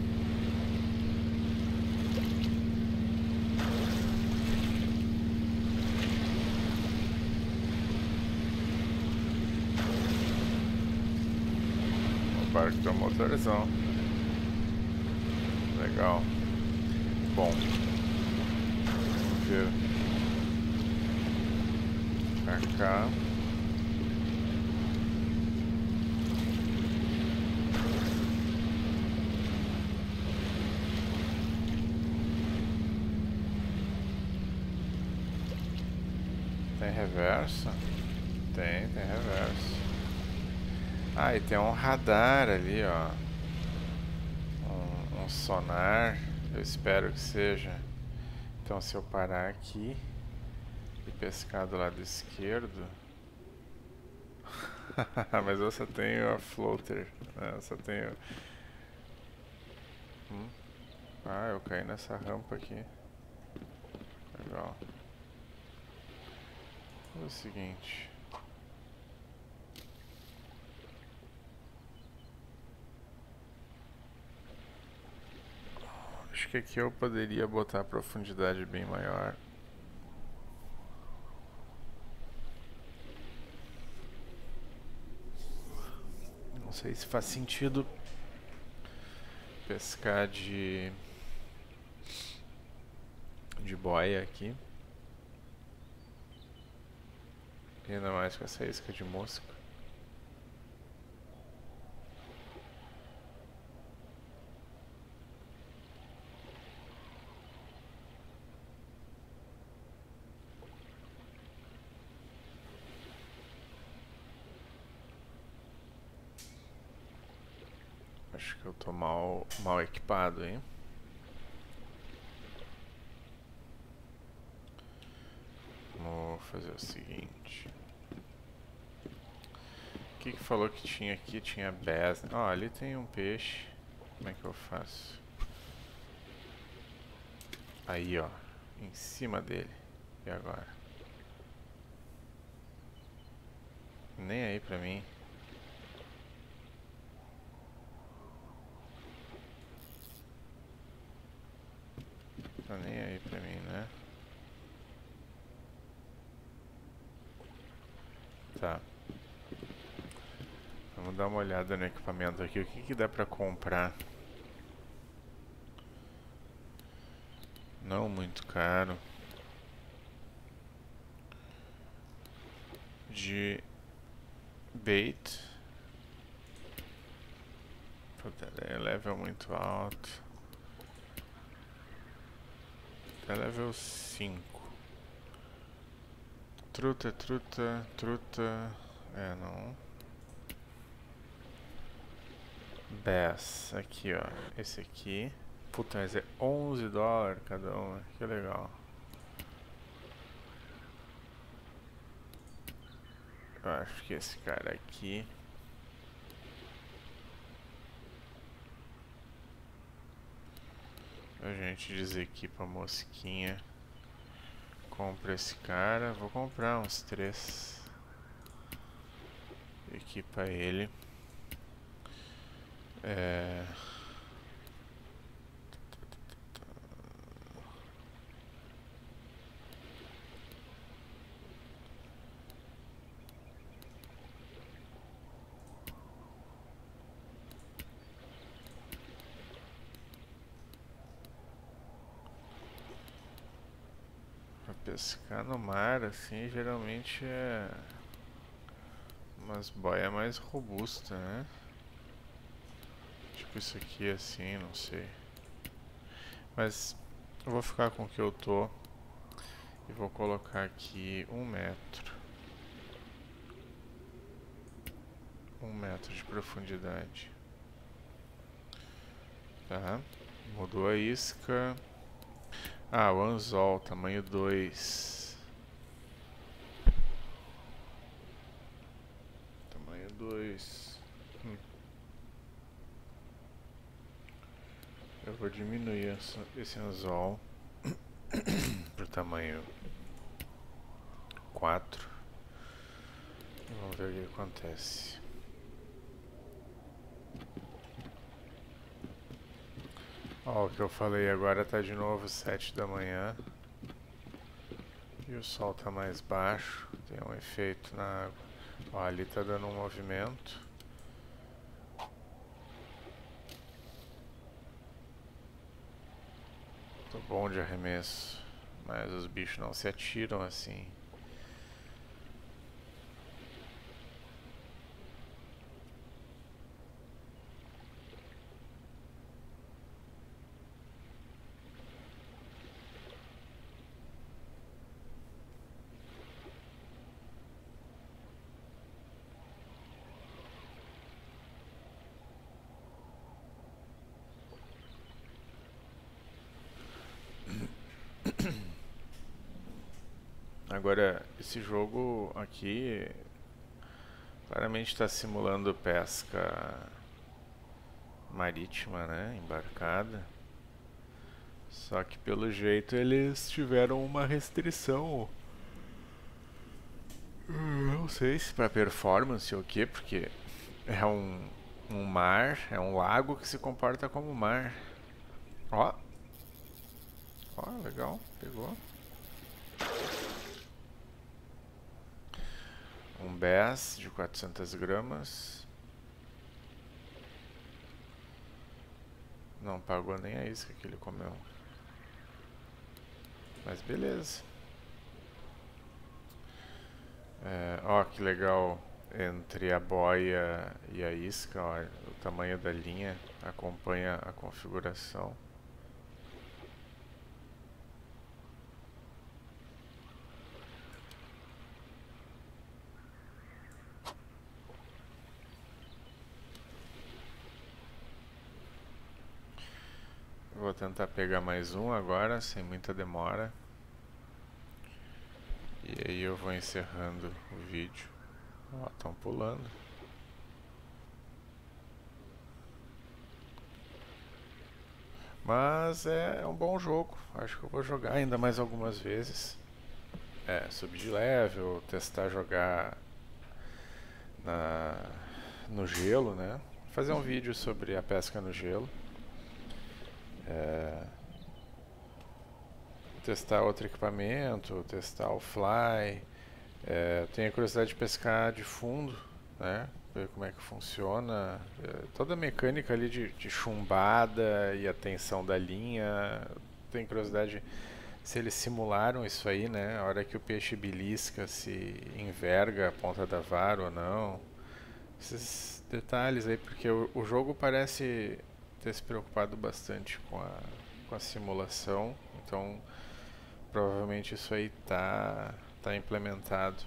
A: O barco tem um motorzão. Legal. Bom. Vamos ver. Pra cá. Tem reverso? Tem, tem reverso. Ah, e tem um radar ali, ó. Um, um sonar. Eu espero que seja. Então, se eu parar aqui e pescar do lado esquerdo... Mas eu só tenho a floater. Né? Eu só tenho... Hum? Ah, eu caí nessa rampa aqui. Legal. É o seguinte... Acho que aqui eu poderia botar a profundidade bem maior. Não sei se faz sentido pescar de de boia aqui. E ainda mais com essa isca de mosca. Acho que eu tô mal, mal equipado, hein? Vou fazer o seguinte. O que que falou que tinha aqui? Tinha bass. Ó, oh, ali tem um peixe. Como é que eu faço? Aí, ó. Em cima dele. E agora? Nem aí pra mim. Tá nem aí pra mim, né? Tá. Vamos dar uma olhada no equipamento aqui. O que que dá pra comprar? Não muito caro. De bait. Puta, é level muito alto. É level cinco. Truta, truta, truta. É, não. Bass. Aqui, ó. Esse aqui. Puta, mas é onze dólares cada uma. Que legal. Eu acho que esse cara aqui. A gente desequipa a mosquinha. Compra esse cara. Vou comprar uns três. Equipa ele. É... Pescar no mar, assim, geralmente é umas boias mais robustas, né? Tipo isso aqui, assim, não sei. Mas eu vou ficar com o que eu tô e vou colocar aqui um metro. Um metro de profundidade. Tá. Mudou a isca. Ah, o anzol, tamanho dois. Tamanho dois. Hum. Eu vou diminuir essa, esse anzol pro tamanho quatro. Vamos ver o que acontece. Ó, o que eu falei agora tá de novo sete da manhã. E o sol tá mais baixo. Tem um efeito na água. Ó, ali tá dando um movimento. Tô bom de arremesso. Mas os bichos não se atiram assim. Agora, esse jogo aqui claramente está simulando pesca marítima, né? Embarcada. Só que pelo jeito eles tiveram uma restrição. Não sei se para performance ou o quê, porque é um, um mar, é um lago que se comporta como mar. Ó. Ó, legal, pegou. Um bass de quatrocentas gramas. Não pagou nem a isca que ele comeu. Mas beleza. É, ó, que legal. Entre a boia e a isca, ó, o tamanho da linha acompanha a configuração. Vou tentar pegar mais um agora, sem muita demora. E aí eu vou encerrando o vídeo. Ó, estão pulando. Mas é um bom jogo. Acho que eu vou jogar ainda mais algumas vezes. É, subir de level, testar jogar na, no gelo, né? Fazer um vídeo sobre a pesca no gelo. É, testar outro equipamento, testar o fly. É, tenho a curiosidade de pescar de fundo, né? Ver como é que funciona. É, toda a mecânica ali de, de chumbada e a tensão da linha. Tenho curiosidade se eles simularam isso aí, né? A hora que o peixe belisca, se enverga a ponta da vara ou não. Esses detalhes aí, porque o, o jogo parece ter se preocupado bastante com a, com a simulação. Então, provavelmente isso aí tá, tá implementado.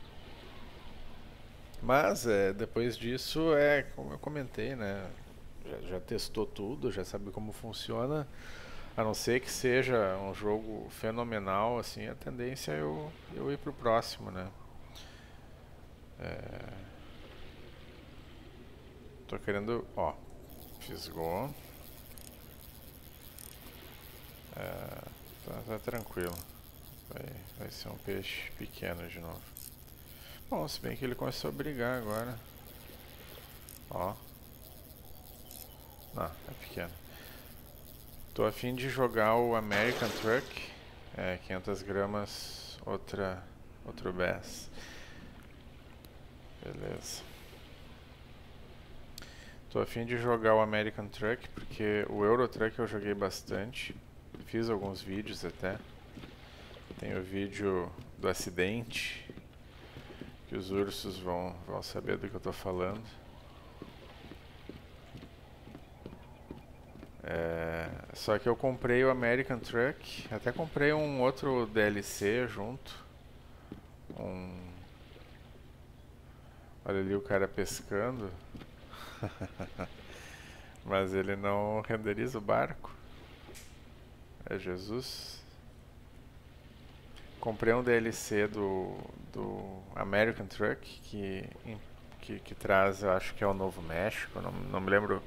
A: Mas é, depois disso é como eu comentei, né? Já, já testou tudo, já sabe como funciona. A não ser que seja um jogo fenomenal, assim, a tendência é eu, eu ir pro próximo, né? É, tô querendo, ó, fisgou. É, tá, tá tranquilo. Vai, vai ser um peixe pequeno de novo. Bom, se bem que ele começou a brigar agora. Ó. Não, é pequeno. Tô a fim de jogar o American Truck. É, quinhentas gramas, outra, outro bass. Beleza. Tô a fim de jogar o American Truck porque o Euro Truck eu joguei bastante. Fiz alguns vídeos até. Tem o vídeo do acidente, que os ursos vão, vão saber do que eu tô falando. É, só que eu comprei o American Truck, até comprei um outro D L C junto. Um... Olha ali o cara pescando. Mas ele não renderiza o barco. É Jesus. Comprei um D L C do, do American Truck que, que, que traz, eu acho que é o Novo México, não, não me lembro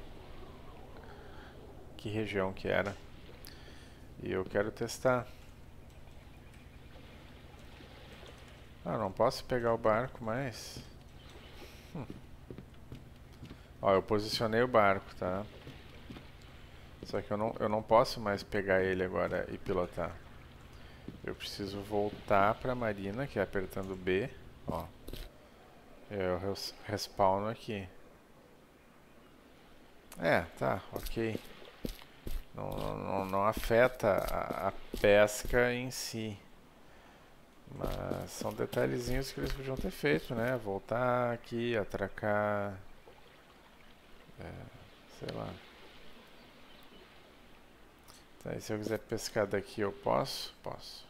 A: que região que era. E eu quero testar. Ah, não posso pegar o barco mais. Hum. Ó, eu posicionei o barco, tá? Só que eu não, eu não posso mais pegar ele agora e pilotar. Eu preciso voltar pra marina, que é apertando B. Ó. Eu res respawno aqui. É, tá, ok. Não, não, não afeta a, a pesca em si. Mas são detalhezinhos que eles podiam ter feito, né? Voltar aqui, atracar. É, sei lá. Tá, e se eu quiser pescar daqui eu posso? Posso.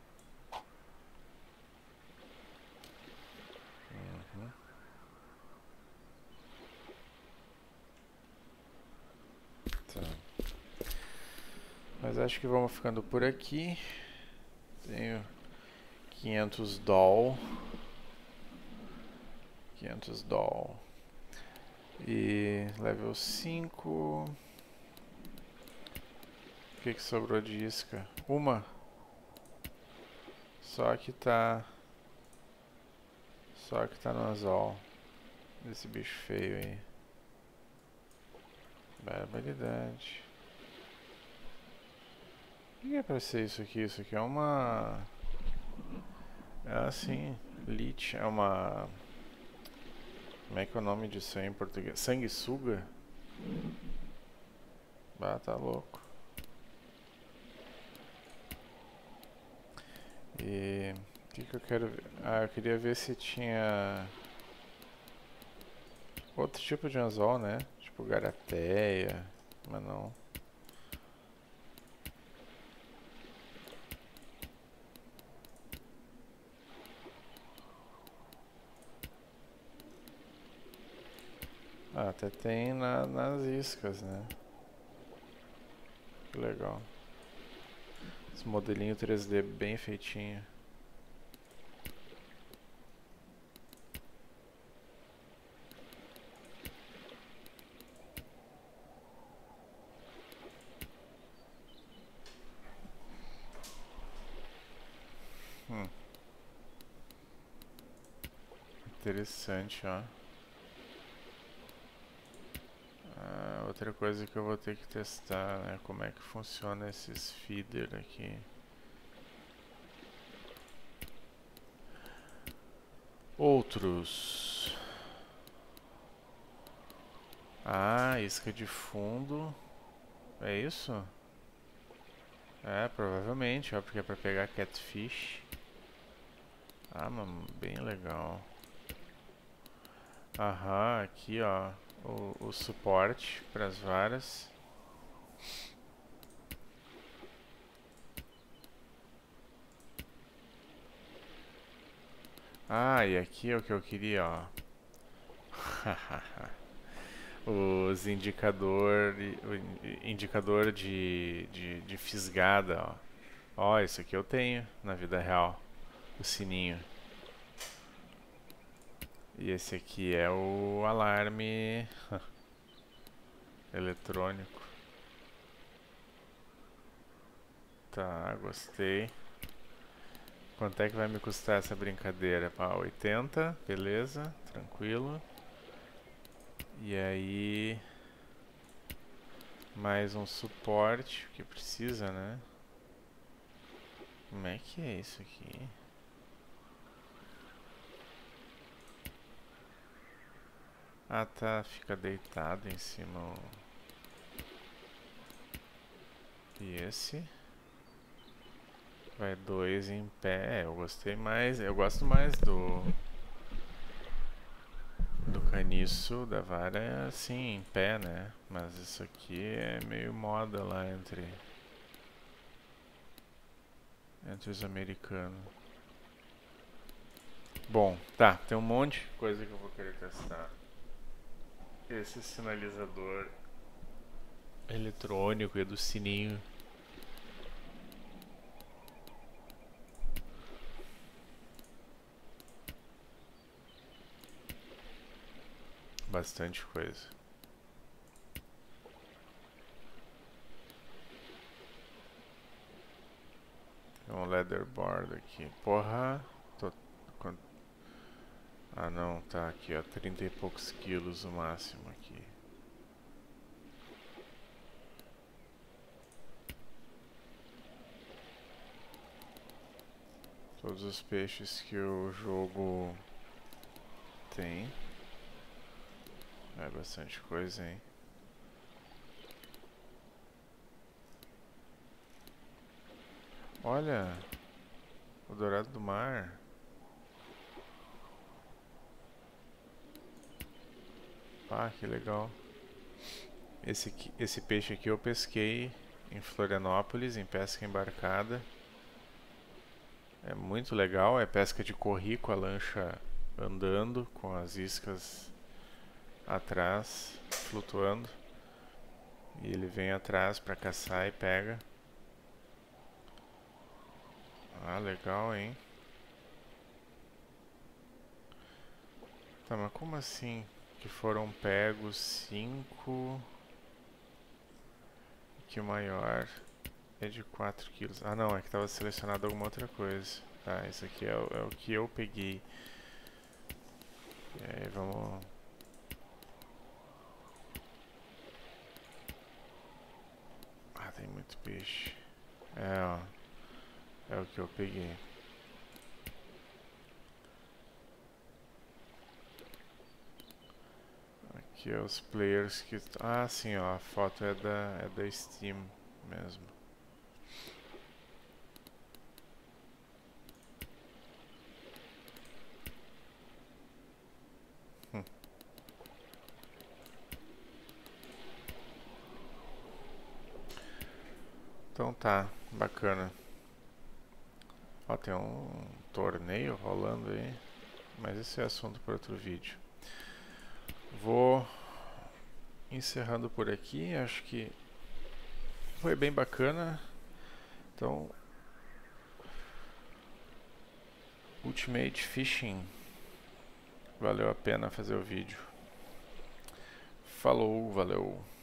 A: Uhum. Tá. Mas acho que vamos ficando por aqui. Tenho quinhentos doll. quinhentos doll. E level cinco. O que que sobrou de isca? Uma. Só que tá... Só que tá no anzol. Desse bicho feio aí. Barbaridade. O que é pra ser isso aqui? Isso aqui é uma... É assim, leech, é uma... Como é que é o nome disso aí em português? Sanguessuga? Ah, tá louco. E o que, que eu quero ver? Ah, eu queria ver se tinha outro tipo de anzol, né? Tipo garateia, mas não. Ah, até tem na, nas iscas, né? Que legal. Esse modelinho três D bem feitinho. Hum, interessante, ó. Ah, outra coisa que eu vou ter que testar, né? Como é que funciona esses feeder aqui. Outros. Ah, isca de fundo. É isso? É, provavelmente, ó, porque é pra pegar catfish. Ah, mano, bem legal. Aham, aqui ó, o, o suporte para as varas. Ah, e aqui é o que eu queria, ó. Os indicador, o indicador de, de, de fisgada, ó. Ó, isso aqui eu tenho na vida real. O sininho. E esse aqui é o alarme eletrônico. Tá, gostei. Quanto é que vai me custar essa brincadeira? Pá, oitenta, beleza, tranquilo. E aí, mais um suporte que precisa, né? Como é que é isso aqui? Ah, tá, fica deitado em cima. o- E esse? Vai dois em pé. É, eu gostei mais. Eu gosto mais do do caniço da vara assim em pé, né? Mas isso aqui é meio moda lá entre entre os americanos. Bom, tá, tem um monte de coisa que eu vou querer testar. Esse sinalizador eletrônico e do sininho. Bastante coisa. Tem um leatherboard aqui. Porra! Tô... Ah não, tá aqui ó, trinta e poucos quilos o máximo aqui. Todos os peixes que o jogo tem. É bastante coisa, hein? Olha! O dourado do mar. Ah, que legal. Esse, aqui, esse peixe aqui eu pesquei em Florianópolis, em pesca embarcada. É muito legal, é pesca de corri com a lancha andando, com as iscas atrás, flutuando. E ele vem atrás para caçar e pega. Ah, legal, hein? Tá, mas como assim que foram pegos cinco que o maior é de quatro quilos? Ah, não, é que estava selecionado alguma outra coisa. Tá, isso aqui é o, é o que eu peguei. E aí, vamos... Ah, tem muito peixe. É, ó. É o que eu peguei. Aqui é os players que... Ah, sim, ó, a foto é da, é da Steam mesmo. Hum. Então tá, bacana. Ó, tem um torneio rolando aí, mas esse é assunto para outro vídeo. Vou encerrando por aqui, acho que foi bem bacana. Então, Ultimate Fishing, valeu a pena fazer o vídeo. Falou, valeu.